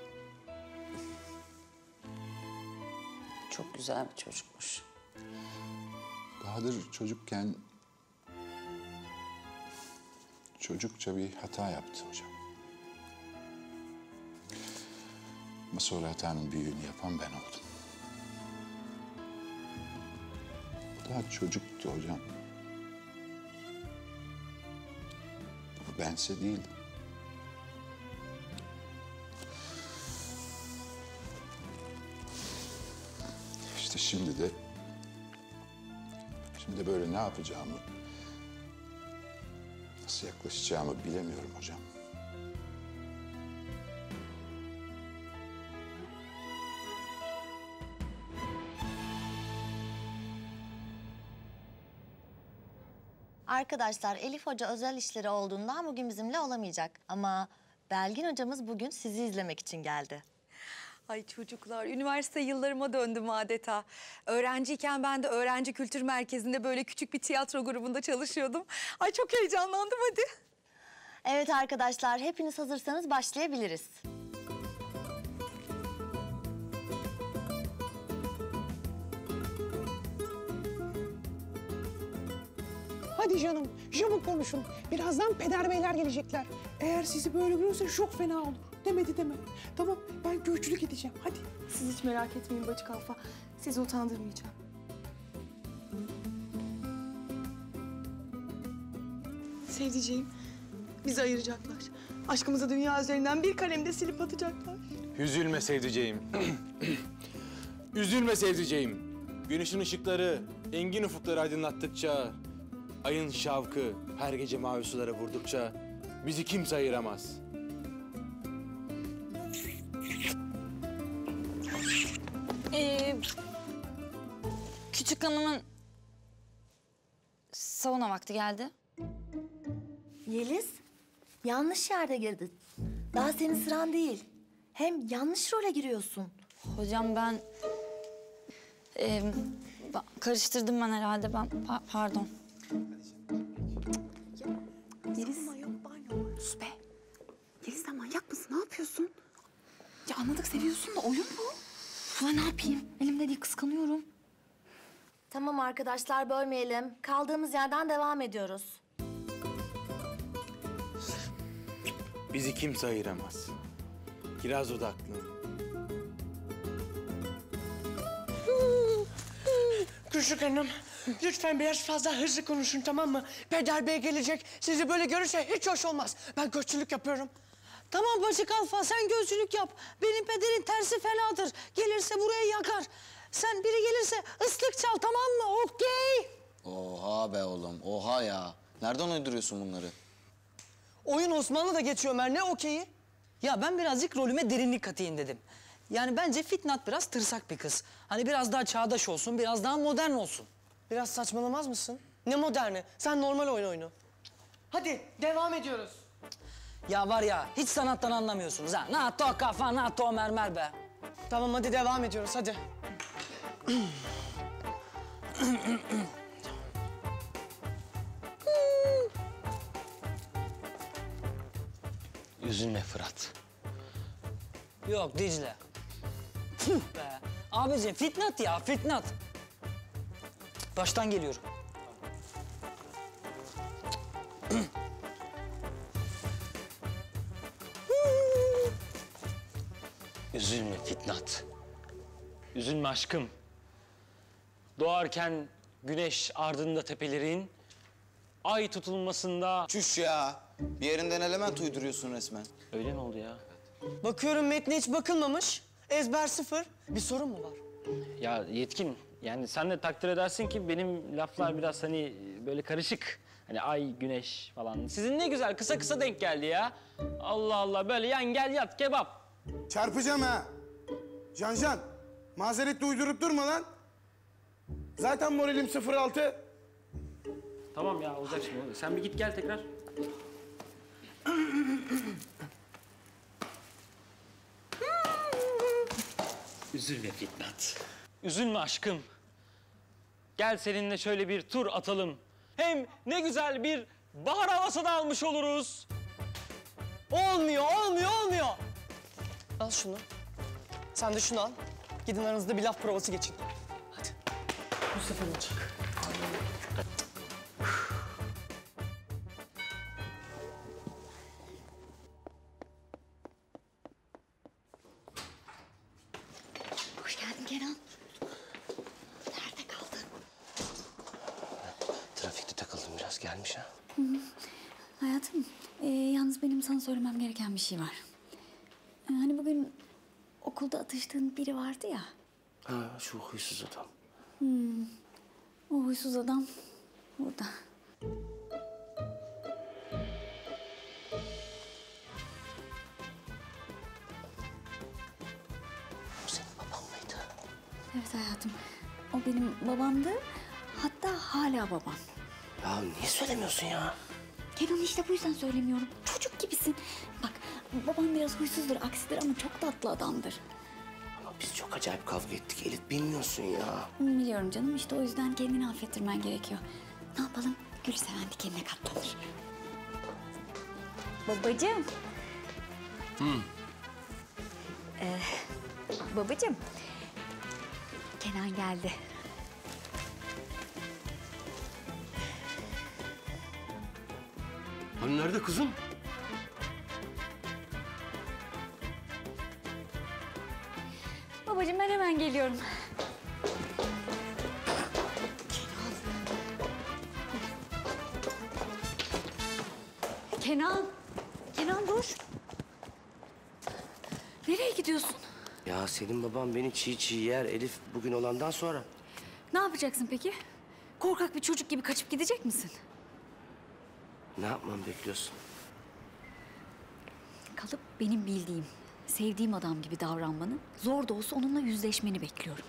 S21: Çok güzel bir çocukmuş.
S8: Bahadır çocukken çocukça bir hata yaptı hocam. Ama sonra hatanın büyüğünü yapan ben oldum. O daha çocuktu hocam. O bense değildi. İşte şimdi de böyle ne yapacağımı, nasıl nasıl yaklaşacağımı bilemiyorum hocam.
S11: Arkadaşlar Elif Hoca özel işleri olduğundan bugün bizimle olamayacak. Ama Belgin hocamız bugün sizi izlemek için geldi.
S7: Ay çocuklar, üniversite yıllarıma döndüm adeta. Öğrenciyken ben de öğrenci kültür merkezinde böyle küçük bir tiyatro grubunda çalışıyordum. Ay çok heyecanlandım hadi.
S11: Evet arkadaşlar, hepiniz hazırsanız başlayabiliriz.
S14: Hadi canım, çabuk konuşun. Birazdan peder beyler gelecekler. Eğer sizi böyle görürse çok fena olur. Demedi deme. Tamam, ben göçlük edeceğim. Hadi.
S12: Siz hiç merak etmeyin Bacı Kalfa. Sizi utandırmayacağım.
S1: Sevdiceğim, bizi ayıracaklar. Aşkımızı dünya üzerinden bir kalemde silip atacaklar.
S16: Üzülme sevdiceğim. Üzülme sevdiceğim. Güneşin ışıkları, engin ufukları aydınlattıkça, ayın şavkı her gece mavi sulara vurdukça bizi kimse ayıramaz.
S17: Küçük hanımın sauna vakti geldi.
S11: Yeliz, yanlış yerde girdin. Daha senin sıran değil. Hem yanlış role giriyorsun.
S17: Hocam ben... karıştırdım ben herhalde. Pardon.
S12: Yeliz. Sus be. Yeliz sen manyak mısın? Ne yapıyorsun? Ya anladık seviyorsun da oyun bu.
S17: Ulan ne yapayım? Elimde değil, kıskanıyorum.
S11: Tamam arkadaşlar, bölmeyelim. Kaldığımız yerden devam ediyoruz.
S16: Bizi kimse ayıramaz. Kiraz dudaklı.
S1: Küçük hanım, lütfen biraz fazla hızlı konuşun, tamam mı? Peder Bey gelecek, sizi böyle görürse hiç hoş olmaz. Ben göççülük yapıyorum.
S23: Tamam Bacı Kalfa, sen gözcülük yap. Benim pederin tersi fenadır. Gelirse buraya yakar. Sen biri gelirse ıslık çal, tamam mı? Okey.
S15: Oha be oğlum, oha ya. Nereden uyduruyorsun bunları?
S1: Oyun Osmanlı'da geçiyor Ömer, ne okeyi?
S23: Ya ben birazcık rolüme derinlik katayım dedim. Yani bence Fitnat biraz tırsak bir kız. Hani biraz daha çağdaş olsun, biraz daha modern olsun.
S1: Biraz saçmalamaz mısın? Ne moderni? Sen normal oyunu. Hadi devam ediyoruz.
S23: Ya var ya, hiç sanattan anlamıyorsunuz ha. NATO kafa, NATO mermer be.
S1: Tamam hadi devam ediyoruz, hadi.
S4: Üzülme Fırat.
S23: Yok Dicle. Tüh be. Abiciğim Fitnat ya, Fitnat. Baştan geliyorum.
S4: Üzülme Fitnat. Üzülme aşkım. Doğarken güneş ardında tepelerin, ay tutulmasında...
S15: Çüş ya. Bir yerinden element uyduruyorsun resmen.
S4: Öyle mi oldu ya?
S1: Bakıyorum metne hiç bakılmamış. Ezber sıfır. Bir sorun mu var?
S4: Ya Yetkin, yani sen de takdir edersin ki benim laflar biraz hani böyle karışık. Hani ay, güneş falan. Sizin ne güzel kısa kısa denk geldi ya. Allah Allah, böyle yan gel yat kebap.
S3: Çarpacağım ha. Can, mazeretle uydurup durma lan. Zaten moralim 0.6.
S4: Tamam ya, olacak şimdi. Sen bir git gel tekrar. Üzülme Fitnat. Üzülme aşkım. Gel seninle şöyle bir tur atalım. Hem ne güzel bir bahar havası da almış oluruz.
S1: Olmuyor. Al şunu. Sen de şunu al. Gidin aranızda bir laf provası geçin. Hadi. Bu sefer olacak.
S17: Hoş geldin Kenan. Nerede kaldın?
S5: Trafikte takıldım biraz, gelmiş ha.
S17: Hı hı. Hayatım, yalnız benim sana söylemem gereken bir şey var. Hani bugün okulda atıştığın biri vardı ya.
S5: Ha, şu huysuz adam.
S17: O huysuz adam burada. Evet hayatım. O benim babamdı. Hatta hala babam.
S5: Ya niye söylemiyorsun ya?
S17: Kenan işte bu yüzden söylemiyorum. Çocuk gibisin. Bak babam biraz huysuzdur, aksidir ama çok tatlı adamdır.
S5: Ama biz çok acayip kavga ettik Elif, bilmiyorsun ya.
S17: Biliyorum canım, işte o yüzden kendini affettirmen gerekiyor. Ne yapalım? Gül seven dikenine katlanır. Babacığım. Babacığım. Kenan geldi.
S20: Hani nerede kızım?
S17: Babacığım ben hemen geliyorum. Kenan. Kenan dur. Nereye gidiyorsun?
S5: Ya senin baban beni çiğ çiğ yer Elif bugün olandan sonra.
S17: Ne yapacaksın peki? Korkak bir çocuk gibi kaçıp gidecek misin?
S5: Ne yapmamı bekliyorsun?
S17: Kalıp benim bildiğim, sevdiğim adam gibi davranmanı, zor da olsa onunla yüzleşmeni bekliyorum.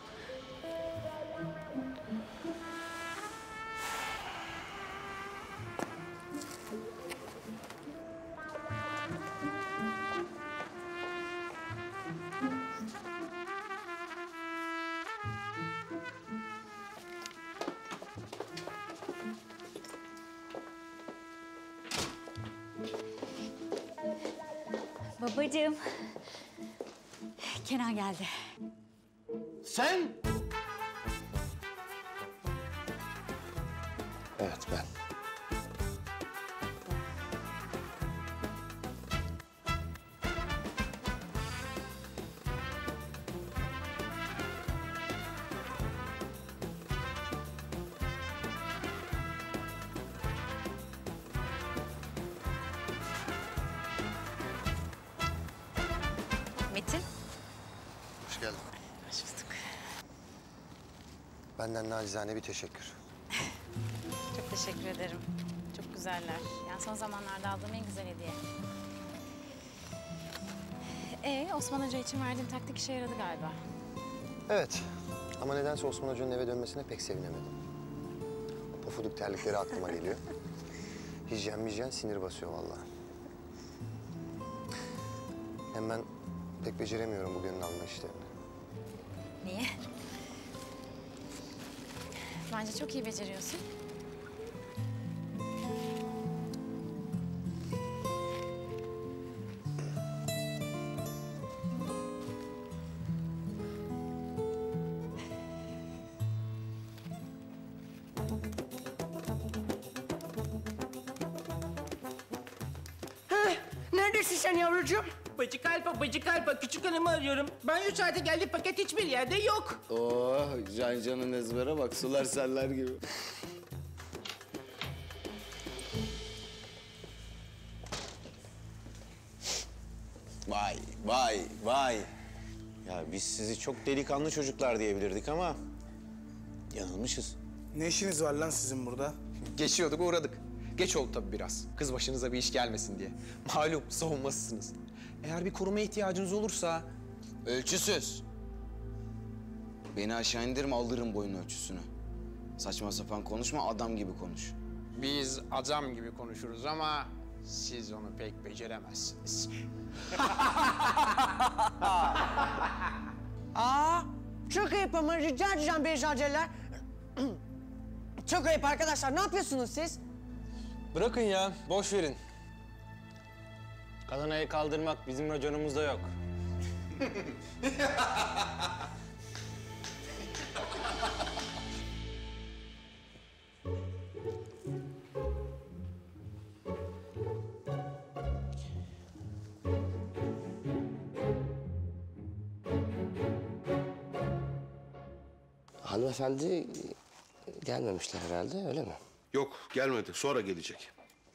S17: Babacığım. Kenan geldi.
S20: Sen?
S5: Evet ben.
S17: Metin.
S9: Hoş geldin. Hoş bulduk. Benden nacizane bir teşekkür.
S13: Çok teşekkür ederim. Çok güzeller. Yani son zamanlarda aldığım en güzel hediye. Osman Hoca için verdiğim taktik işe yaradı galiba.
S9: Evet. Ama nedense Osman Hoca'nın eve dönmesine pek sevinemedim. O pofuduk terlikleri aklıma geliyor. Hijyen sinir basıyor vallahi. Hem ben pek beceremiyorum bu gönül alma işlerini.
S13: Niye? Bence çok iyi beceriyorsun.
S19: Neredesin sen yavrucuğum?
S18: Bacı kalpa, küçük hanımı arıyorum. Banyo saati geldi, paket hiçbir yerde yok.
S15: Oh, Cancan'ın ezbere bak, sular seller gibi.
S2: Vay, vay, vay. Ya biz sizi çok delikanlı çocuklar diyebilirdik ama yanılmışız.
S24: Ne işiniz var lan sizin burada? Geçiyorduk, uğradık. Geç oldu tabii biraz. Kız başınıza bir iş gelmesin diye. Malum savunmasızsınız. Eğer bir koruma ihtiyacınız olursa...
S15: Ölçüsüz. Beni aşağı indirme, alırım boyun ölçüsünü. Saçma sapan konuşma, adam gibi konuş.
S24: Biz adam gibi konuşuruz ama siz onu pek beceremezsiniz.
S25: Çok ayıp ama rica edeceğim Beyzadeler. Çok ayıp arkadaşlar. Ne yapıyorsunuz siz?
S16: Bırakın ya, boş verin. Kadına el kaldırmak bizim raconumuzda yok.
S5: Hanımefendi gelmemişler herhalde, öyle mi?
S20: Yok, gelmedi. Sonra gelecek.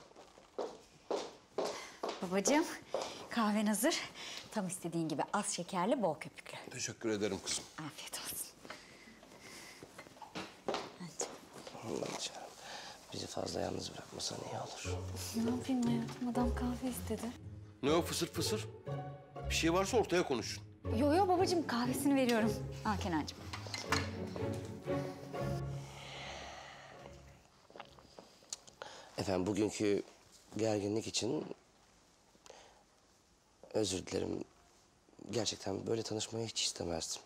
S17: Babacığım, kahven hazır. Tam istediğin gibi az şekerli, bol köpüklü.
S20: Teşekkür ederim kızım.
S17: Afiyet olsun.
S5: Allah'ım canım, bizi fazla yalnız bırakmasan iyi olur.
S17: Ne yapayım hayatım? Adam kahve istedi.
S20: Ne o fısır fısır? Bir şey varsa ortaya konuşun.
S17: Yo babacığım kahvesini veriyorum. Al Kenancığım.
S5: Efendim bugünkü gerginlik için özür dilerim. Gerçekten böyle tanışmayı hiç istemezdim.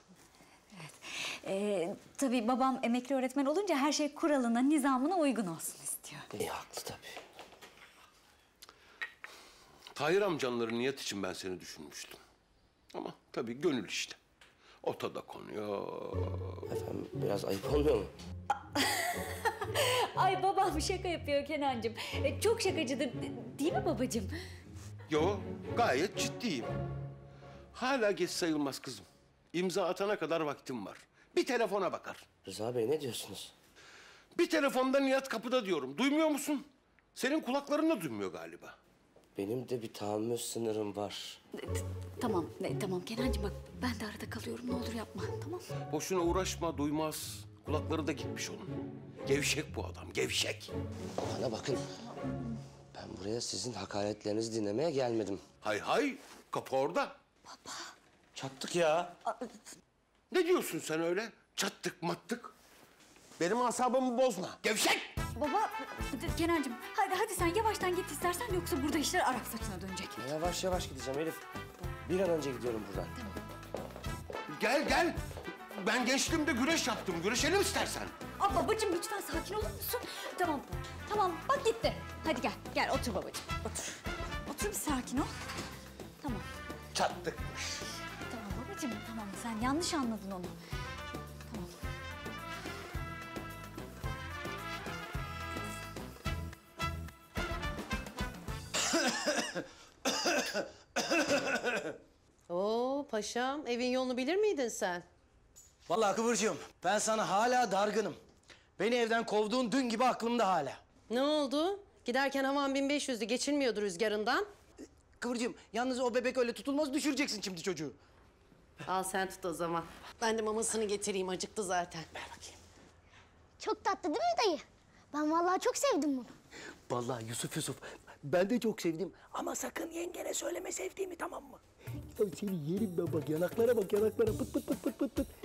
S17: Tabii babam emekli öğretmen olunca her şey kuralına, nizamına uygun olsun istiyor.
S5: Haklı tabii.
S20: Tahir amcanların niyet için ben seni düşünmüştüm. Ama tabii gönül işte. Ota da konuyor.
S5: Efendim biraz ayıp olmuyor mu?
S17: Ay babam şaka yapıyor Kenancığım. Çok şakacıdır değil mi babacığım?
S20: Yo, gayet ciddiyim. Hala geç sayılmaz kızım. İmza atana kadar vaktim var. Bir telefona bakar.
S5: Rıza Bey ne diyorsunuz?
S20: Bir telefonda Nihat kapıda diyorum. Duymuyor musun? Senin kulakların da duymuyor galiba.
S5: Benim de bir tahammül sınırım var.
S17: Tamam, tamam Kenancığım bak ben de arada kalıyorum ne olur yapma tamam.
S20: Boşuna uğraşma, duymaz. Kulakları da gitmiş onun. Gevşek bu adam, gevşek.
S5: Bana bakın. Ben buraya sizin hakaretlerinizi dinlemeye gelmedim.
S20: Hay hay, kapı orada.
S5: Çattık ya.
S20: Ne diyorsun sen öyle? Çattık mattık. Benim asabımı bozma. Gevşek!
S17: Baba, Kenancığım hadi sen yavaştan git istersen yoksa burada işler Arap saçına dönecek.
S5: Yavaş yavaş gideceğim Elif. Bir an önce gidiyorum buradan.
S20: Gel gel. Ben gençliğimde güreş yaptım. Güreşelim istersen.
S17: Aa, babacığım lütfen sakin olur musun? Tamam bak gitti. Hadi gel otur babacığım otur. Otur bir sakin ol. Tamam.
S20: Çattık.
S17: Tamam babacığım tamam sen yanlış anladın onu. Tamam.
S25: Oo paşam, evin yolunu bilir miydin sen?
S19: Vallahi Kıvırcığım, ben sana hala dargınım. Beni evden kovduğun dün gibi aklımda hala.
S25: Ne oldu? Giderken havan 1500'dü, geçilmiyordu rüzgarından.
S19: Kıvırcığım, yalnız o bebek öyle tutulmaz, düşüreceksin şimdi çocuğu.
S25: Al sen tut o zaman. Ben de mamasını getireyim, acıktı zaten. Ver bakayım.
S6: Çok tatlı değil mi dayı? Ben vallahi çok sevdim bunu.
S19: Vallahi Yusuf, ben de çok sevdim. Ama sakın yengene söyleme sevdiğimi, tamam mı? Ya seni yerim ben bak, yanaklara bak, yanaklara. Pıt pıt pıt pıt pıt pıt.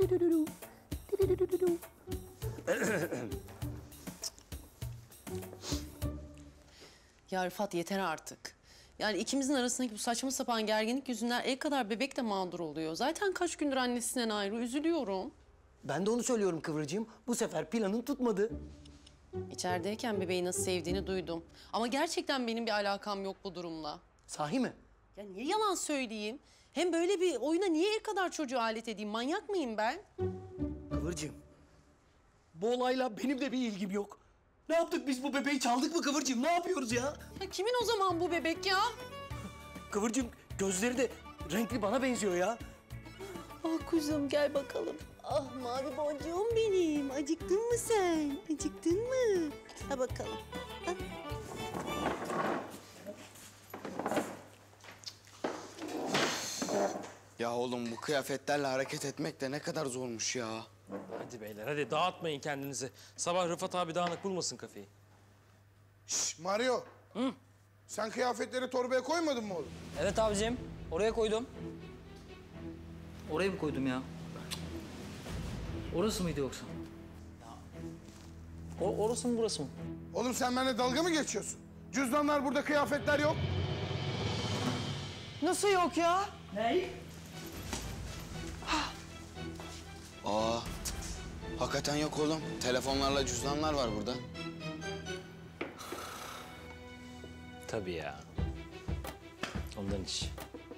S25: Ya Rıfat yeter artık. Yani ikimizin arasındaki bu saçma sapan gerginlik yüzünden el kadar bebek de mağdur oluyor. Zaten kaç gündür annesinden ayrı, üzülüyorum.
S19: Ben de onu söylüyorum Kıvırcığım. Bu sefer planın tutmadı.
S25: İçerideyken bebeği nasıl sevdiğini duydum. Ama gerçekten benim bir alakam yok bu durumla.
S19: Sahi mi?
S25: Ya niye yalan söyleyeyim? Hem böyle bir oyuna niye el kadar çocuğu alet edeyim? Manyak mıyım ben?
S19: Kıvırcığım, bu olayla benim de bir ilgim yok. Ne yaptık biz, bu bebeği çaldık mı Kıvırcığım? Ne yapıyoruz ya?
S25: Ya kimin o zaman bu bebek ya?
S19: Kıvırcığım, gözleri de renkli, bana benziyor ya.
S25: Ah kuzum gel bakalım. Ah mavi boncuğum benim. Acıktın mı sen? Acıktın mı? Ha bakalım. Ha.
S15: Ya oğlum bu kıyafetlerle hareket etmek de ne kadar zormuş ya.
S4: Hadi beyler hadi dağıtmayın kendinizi. Sabah Rıfat abi dağınık bulmasın kafeyi.
S3: Şş, Mario.
S4: Hı?
S3: Sen kıyafetleri torbaya koymadın mı oğlum?
S4: Evet abicim oraya koydum. Oraya mı koydum ya? Orası mıydı yoksa? Orası mı burası mı?
S3: Oğlum sen benimle dalga mı geçiyorsun? Cüzdanlar burada, kıyafetler yok.
S25: Nasıl yok ya?
S15: Ne? Aa, hakikaten yok oğlum. Telefonlarla cüzdanlar var burada.
S4: Tabii ya. Ondan iş.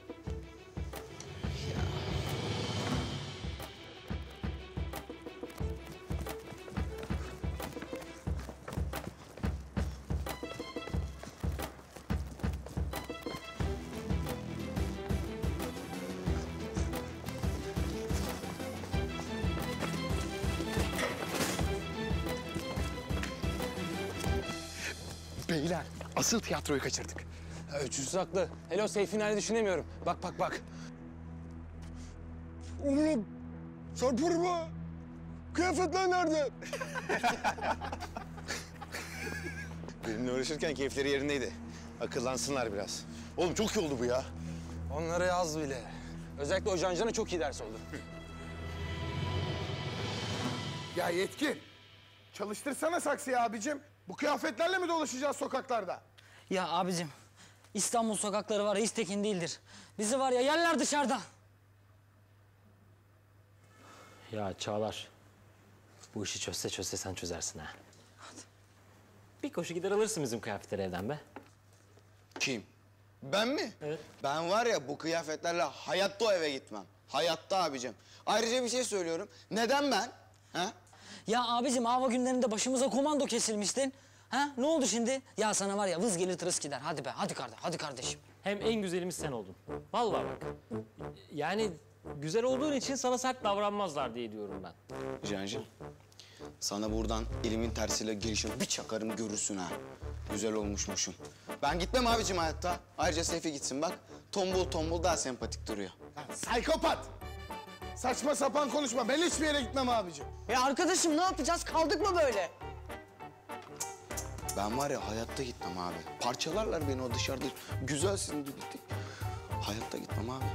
S20: Beyler, asıl tiyatroyu kaçırdık.
S16: Öyküsüz haklı. Hele o Seyfi nerede düşünemiyorum. Bak.
S20: Oğlum, çarpırma. Kıyafetler nerede?
S2: Benimle uğraşırken keyifleri yerindeydi. Akıllansınlar biraz. Oğlum çok iyi oldu bu ya.
S16: Onlara yaz bile. Özellikle o Cancan'a çok iyi ders oldu.
S3: Ya Yetkin, çalıştırsana saksıyı abicim. Bu kıyafetlerle mi dolaşacağız sokaklarda?
S4: Ya abicim, İstanbul sokakları var ya hiç tekin değildir. Bizi var ya yerler dışarıda.
S16: Ya Çağlar, bu işi çözse sen çözersin ha. Hadi. Bir koşu gider alırsın bizim kıyafetleri evden be.
S15: Kim? Ben mi?
S16: Evet.
S15: Ben var ya bu kıyafetlerle hayatta o eve gitmem. Hayatta abicim. Ayrıca bir şey söylüyorum. Neden ben? Ha?
S4: Ya abicim hava günlerinde başımıza komando kesilmiştin. Ha? Ne oldu şimdi? Ya sana var ya vız gelir tırıs gider. Hadi be, hadi kardeşim.
S16: Hem en güzelimiz sen oldun. Vallahi bak. Yani güzel olduğun için sana sert davranmazlar diye diyorum ben.
S15: Cancığım, sana buradan elimin tersiyle gelişim bir çakarım görürsün ha. Güzel olmuşmuşum. Ben gitmem abicim hayatta. Ayrıca Seyfi gitsin bak. Tombul daha sempatik duruyor.
S3: Psikopat! Saçma sapan konuşma. Ben hiçbir yere gitmem abicim.
S1: Arkadaşım ne yapacağız? Kaldık mı böyle?
S15: Ben var ya hayatta gitmem abi. Parçalarlar beni o dışarıda. Güzelsin dedi. Hayatta gitmem abi.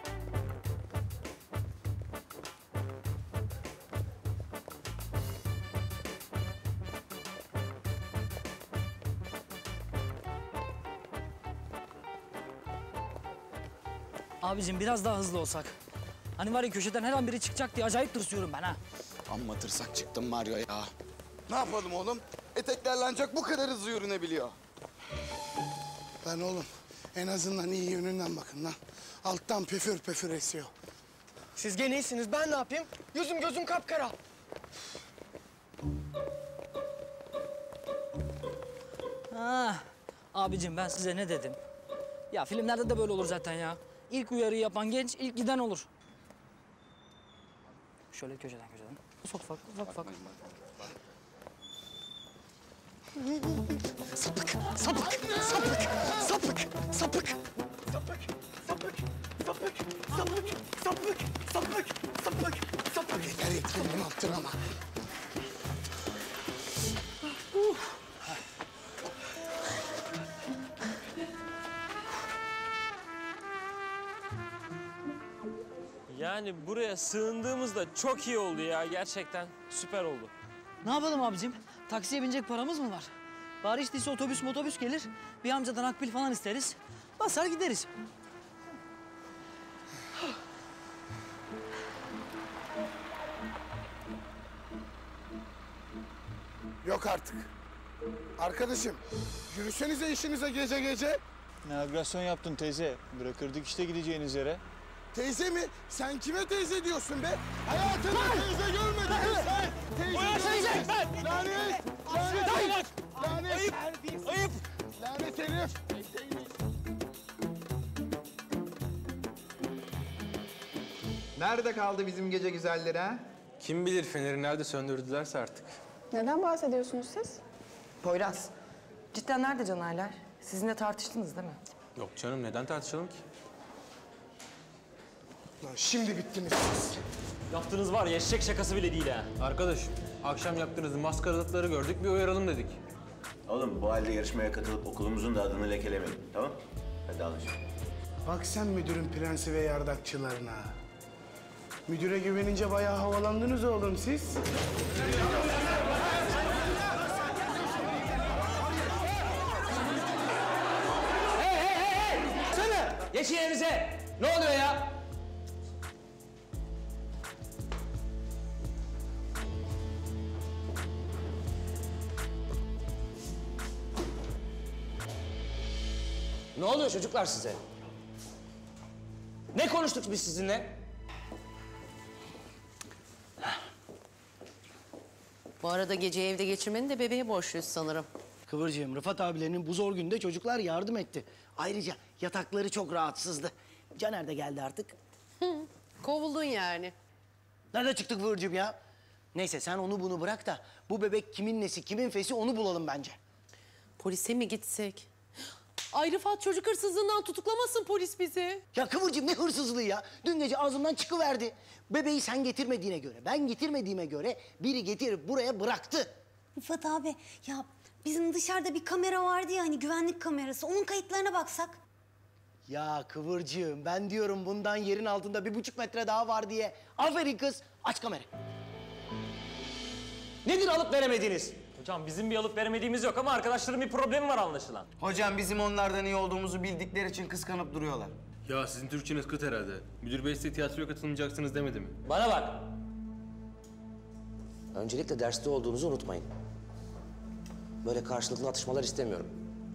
S4: Abicim biraz daha hızlı olsak. Hani var ya köşeden her an biri çıkacak diye acayip tırsıyorum ben ha.
S15: Amma tırsak çıktım Mario ya. Ne yapalım oğlum? Eteklerle ancak bu kadar hızlı yürünebiliyor.
S3: Lan oğlum en azından iyi yönünden bakın lan. Alttan püfür püfür esiyor.
S1: Siz gene iyisiniz. Ben ne yapayım? Yüzüm gözüm kapkara.
S4: Ha, abicim ben size ne dedim? Ya filmlerde de böyle olur zaten ya. İlk uyarıyı yapan genç ilk giden olur. Şöyle köşeden. Ufak ufak.
S3: Sapık. Yeter etkilerini attın ama.
S16: Yani buraya sığındığımızda çok iyi oldu ya gerçekten. Süper oldu.
S4: Ne yapalım abicim? Taksiye binecek paramız mı var? Bari işte ise otobüs gelir. Bir amcadan akbil falan isteriz. Basar gideriz.
S3: Yok artık. Arkadaşım, yürüsenize işinize gece gece.
S7: Navigasyon yaptın teyze. Bırakırdık işte gideceğiniz yere.
S3: Teyze mi? Sen kime teyze diyorsun be? Hayatımda teyze görmedim sen. Teyze görmedim. Lanet! Ayıp! Lanet herif!
S8: Nerede kaldı bizim gece güzelleri ha?
S24: Kim bilir feneri nerede söndürdülerse artık.
S12: Neden bahsediyorsunuz siz? Poyraz, cidden nerede Canerler? Sizinle tartıştınız değil mi?
S24: Yok canım neden tartışalım ki?
S3: Lan şimdi bittiniz siz.
S16: Yaptığınız var ya eşek şakası bile değil ha.
S24: Arkadaş, akşam yaptığınız maskaralıkları gördük bir uyaralım dedik.
S2: Oğlum bu halde yarışmaya katılıp okulumuzun da adını lekelemeyin, tamam? Hadi alın şimdi.
S3: Bak sen müdürün prensi ve yardakçılarına. Müdüre güvenince bayağı havalandınız oğlum siz.
S18: Hey! Sana! Geçin yerinize! Ne oluyor ya? Ne oluyor çocuklar size? Ne konuştuk biz sizinle?
S25: Bu arada geceyi evde geçirmeni de bebeğe borçluyuz sanırım.
S19: Kıvırcığım, Rıfat abilerinin bu zor günde çocuklar yardım etti. Ayrıca yatakları çok rahatsızdı. Caner de geldi artık.
S25: Kovuldun yani.
S19: Nerede çıktık Kıvırcığım ya? Neyse sen onu bunu bırak da bu bebek kimin nesi, kimin fesi onu bulalım bence.
S25: Polise mi gitsek? Ay Rıfat çocuk hırsızlığından tutuklamasın polis bizi.
S19: Ya Kıvırcığım ne hırsızlığı ya? Dün gece ağzımdan çıkıverdi. Bebeği sen getirmediğine göre, ben getirmediğime göre biri getirip buraya bıraktı.
S6: Rıfat abi ya bizim dışarıda bir kamera vardı ya hani güvenlik kamerası. Onun kayıtlarına baksak.
S19: Ya Kıvırcığım ben diyorum bundan yerin altında 1,5 metre daha var diye. Aferin kız. Aç kamerayı.
S18: Nedir alıp veremediğiniz?
S4: Hocam bizim bir alıp veremediğimiz yok ama arkadaşların bir problemi var anlaşılan.
S15: Hocam bizim onlardan iyi olduğumuzu bildikleri için kıskanıp duruyorlar.
S16: Ya sizin Türkçeniz kıt herhalde. Müdür bey size tiyatroya katılmayacaksınız demedi mi?
S4: Bana bak.
S5: Öncelikle derste olduğunuzu unutmayın. Böyle karşılıklı atışmalar istemiyorum.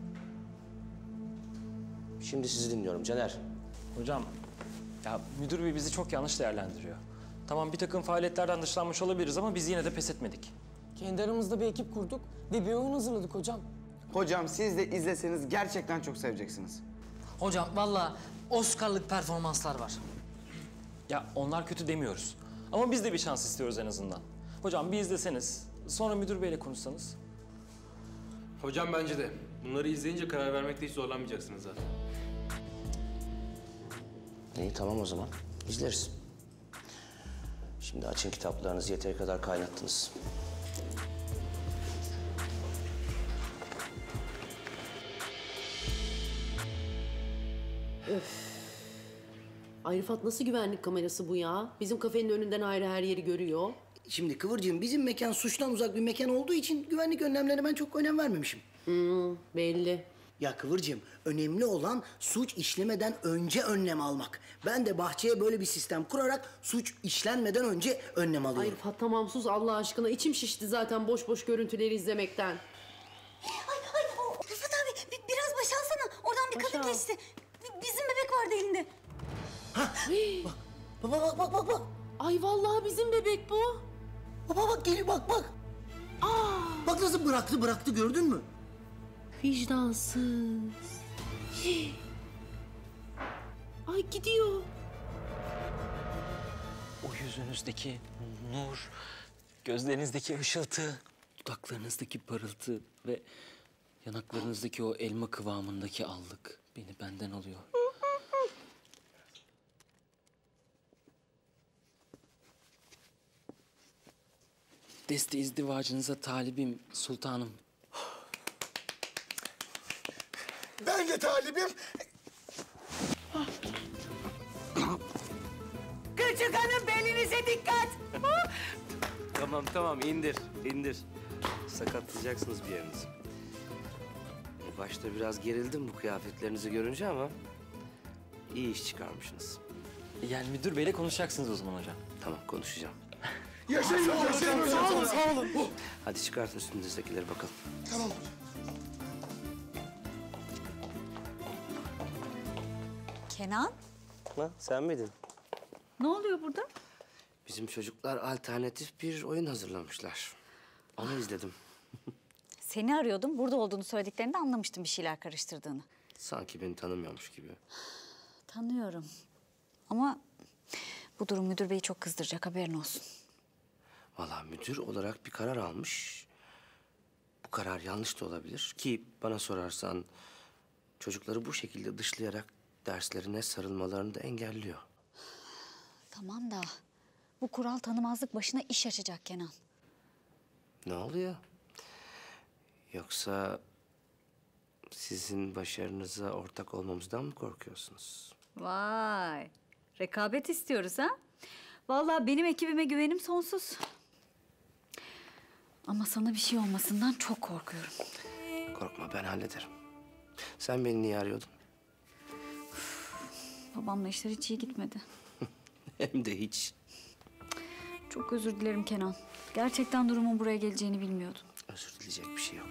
S5: Şimdi sizi dinliyorum Caner.
S4: Hocam, ya müdür bey bizi çok yanlış değerlendiriyor. Tamam bir takım faaliyetlerden dışlanmış olabiliriz ama biz yine de pes etmedik.
S1: Kendi aramızda bir ekip kurduk ve bir oyun hazırladık hocam.
S15: Hocam siz de izleseniz gerçekten çok seveceksiniz.
S4: Hocam vallahi Oscar'lık performanslar var. Ya onlar kötü demiyoruz. Ama biz de bir şans istiyoruz en azından. Hocam bir izleseniz, sonra müdür beyle konuşsanız.
S16: Hocam bence de. Bunları izleyince karar vermekte hiç zorlanmayacaksınız zaten.
S5: İyi tamam o zaman. İzleriz. Şimdi açın kitaplarınızı, yeteri kadar kaynattınız.
S25: Öf. Ay Rıfat nasıl güvenlik kamerası bu ya? Bizim kafenin önünden ayrı her yeri görüyor.
S19: Şimdi Kıvırcığım bizim mekan suçtan uzak bir mekan olduğu için güvenlik önlemlerine ben çok önem vermemişim.
S25: Belli.
S19: Ya Kıvırcığım önemli olan suç işlemeden önce önlem almak. Ben de bahçeye böyle bir sistem kurarak suç işlenmeden önce önlem alıyorum.
S25: Ay Rıfat tamam sus Allah aşkına. İçim şişti zaten boş boş görüntüleri izlemekten.
S6: Rıfat abi biraz başalsana. Oradan bir kadın geçti. Bizim bebek vardı elinde.
S19: Bak.
S25: Ay vallahi bizim bebek bu.
S19: Bak geliyor bak. Bak nasıl bıraktı gördün mü?
S25: Vicdansız. Ay gidiyor.
S4: O yüzünüzdeki nur, gözlerinizdeki ışıltı, dudaklarınızdaki parıltı ve yanaklarınızdaki o elma kıvamındaki allık beni benden alıyor. Deste izdivacınıza talibim sultanım.
S3: Ben de talibim.
S19: Küçük hanım belinize dikkat.
S5: Tamam indir. Sakatlayacaksınız bir yerinizi. Başta biraz gerildim bu kıyafetlerinizi görünce ama iyi iş çıkarmışsınız.
S4: Yani müdür beyle konuşacaksınız o zaman hocam.
S5: Tamam konuşacağım.
S3: Yaşayın hocam.
S1: Sağ olun.
S5: Hadi çıkartın üstünüzdekileri bakalım.
S3: Tamam.
S17: Kenan,
S5: Ha, sen miydin?
S17: ne oluyor burada?
S5: Bizim çocuklar alternatif bir oyun hazırlamışlar. Onu izledim.
S17: Seni arıyordum. Burada olduğunu söylediklerinde anlamıştım bir şeyler karıştırdığını.
S5: Sanki beni tanımıyormuş gibi.
S17: Tanıyorum. Ama bu durum müdür beyi çok kızdıracak, haberin olsun.
S5: Vallahi müdür olarak bir karar almış. Bu karar yanlış da olabilir ki bana sorarsan çocukları bu şekilde dışlayarak derslerine sarılmalarını da engelliyor.
S17: Tamam da bu kural tanımazlık başına iş açacak Kenan.
S5: Ne oluyor? Yoksa sizin başarınıza ortak olmamızdan mı korkuyorsunuz?
S17: Vay, rekabet istiyoruz ha? Vallahi benim ekibime güvenim sonsuz. Ama sana bir şey olmasından çok korkuyorum.
S5: Korkma ben hallederim. Sen beni niye arıyordun?
S17: Babamla işler hiç iyi gitmedi.
S5: Hem de hiç.
S17: Çok özür dilerim Kenan. Gerçekten durumun buraya geleceğini bilmiyordum.
S5: Özür dileyecek bir şey yok.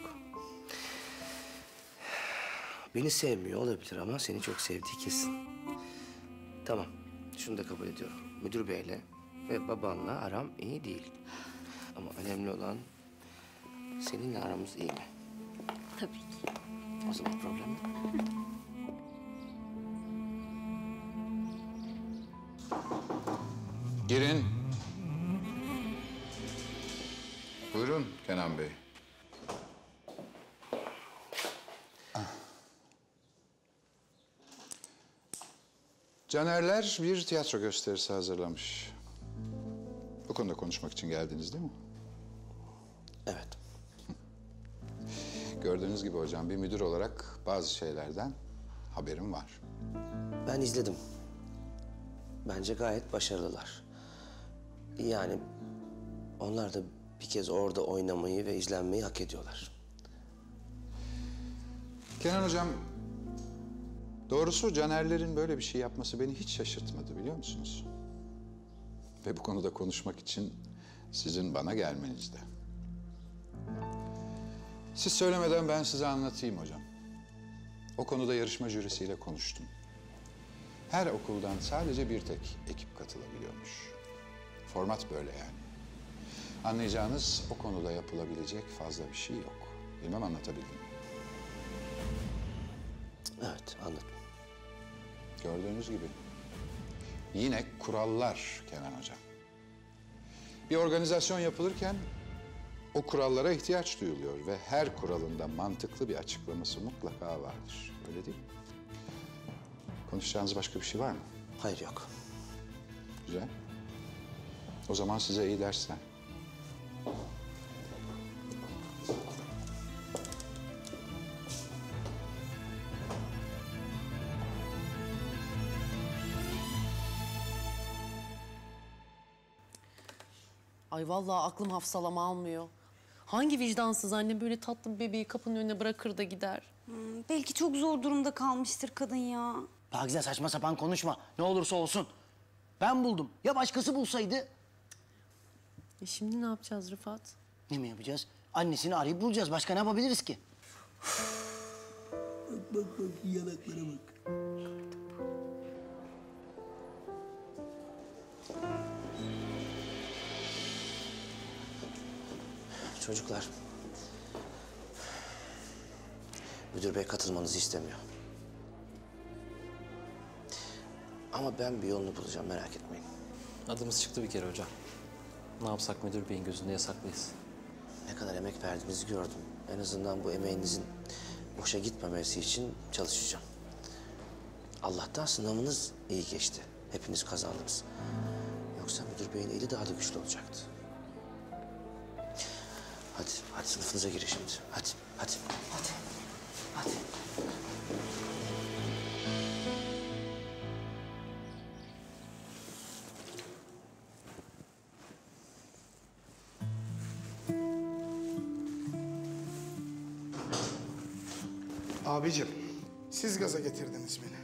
S5: Beni sevmiyor olabilir ama seni çok sevdiği kesin. Tamam, şunu da kabul ediyorum. Müdür beyle ve babanla aram iyi değil. Ama önemli olan seninle aramız iyi mi?
S17: Tabii ki.
S5: O zaman problem yok.
S10: Girin. Buyurun Kenan Bey. Canerler bir tiyatro gösterisi hazırlamış. Bu konuda konuşmak için geldiniz değil mi?
S5: Evet.
S10: Gördüğünüz gibi hocam bir müdür olarak bazı şeylerden haberim var.
S5: Ben izledim. Bence gayet başarılılar. Yani onlar da bir kez orada oynamayı ve izlenmeyi hak ediyorlar.
S10: Kenan Hocam, doğrusu Caner'lerin böyle bir şey yapması beni hiç şaşırtmadı biliyor musunuz? Ve bu konuda konuşmak için sizin bana gelmenizde. Siz söylemeden ben size anlatayım hocam. O konuda yarışma jürisiyle konuştum. Her okuldan sadece bir tek ekip katılabiliyormuş. Format böyle yani. Anlayacağınız o konuda yapılabilecek fazla bir şey yok. Bilmem anlatabildim mi?
S5: Evet, anladım.
S10: Gördüğünüz gibi yine kurallar Kenan Hocam. Bir organizasyon yapılırken o kurallara ihtiyaç duyuluyor ve her kuralında mantıklı bir açıklaması mutlaka vardır. Öyle değil mi? Konuşacağınız başka bir şey var mı?
S5: Hayır, yok.
S10: Güzel. O zaman size iyi dersler.
S25: Ay vallahi aklım hafsalam almıyor. Hangi vicdansız anne böyle tatlı bir bebeği kapının önüne bırakır da gider?
S6: Belki çok zor durumda kalmıştır kadın ya.
S19: Pakize saçma sapan konuşma. Ne olursa olsun. Ben buldum. Ya başkası bulsaydı?
S25: Şimdi ne yapacağız Rıfat?
S19: Ne mi yapacağız? Annesini arayıp bulacağız. Başka ne yapabiliriz ki? Bak yanaklara bak.
S5: Çocuklar, müdür bey katılmanızı istemiyor. Ama ben bir yolunu bulacağım, merak etmeyin.
S16: Adımız çıktı bir kere hocam. Ne yapsak müdür beyin gözünde yasaklıyız.
S5: Ne kadar emek verdiğinizi gördüm. En azından bu emeğinizin boşa gitmemesi için çalışacağım. Allah'tan sınavınız iyi geçti. Hepiniz kazandınız. Yoksa müdür beyin eli daha da güçlü olacaktı. Hadi sınıfınıza girin şimdi. Hadi.
S3: Abicim, siz gaza getirdiniz beni.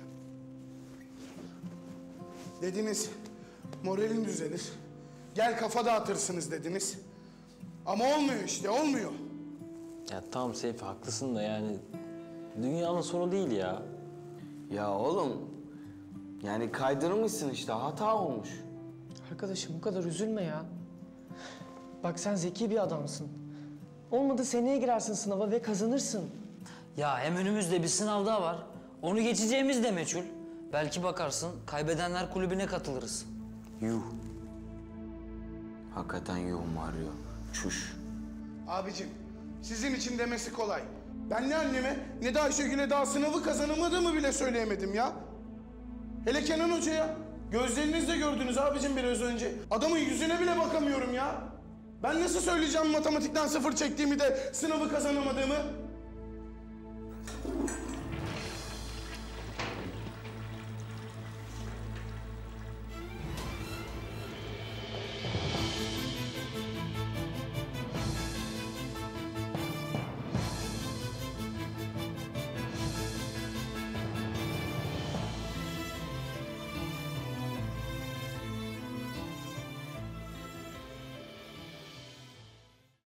S3: Dediniz, moralin düzelir. Gel kafa dağıtırsınız dediniz. Ama olmuyor işte, olmuyor.
S4: Ya tamam Seyfi haklısın da yani dünyanın sonu değil ya.
S15: Ya oğlum, yani kaydırmışsın işte, hata olmuş.
S1: Arkadaşım bu kadar üzülme ya. Bak sen zeki bir adamsın. Olmadı seneye girersin sınava ve kazanırsın.
S4: Ya hem önümüzde bir sınav daha var. Onu geçeceğimiz de meçhul. Belki bakarsın kaybedenler kulübüne katılırız.
S15: Yuh. Hakikaten yuh Mario. Çüş.
S3: Abicim, sizin için demesi kolay. Ben ne anneme ne de Ayşegül'e daha sınavı kazanamadığımı bile söyleyemedim ya. Hele Kenan Hoca'ya. Gözlerinizle gördünüz abicim biraz önce. Adamın yüzüne bile bakamıyorum ya. Ben nasıl söyleyeceğim matematikten 0 çektiğimi de sınavı kazanamadığımı?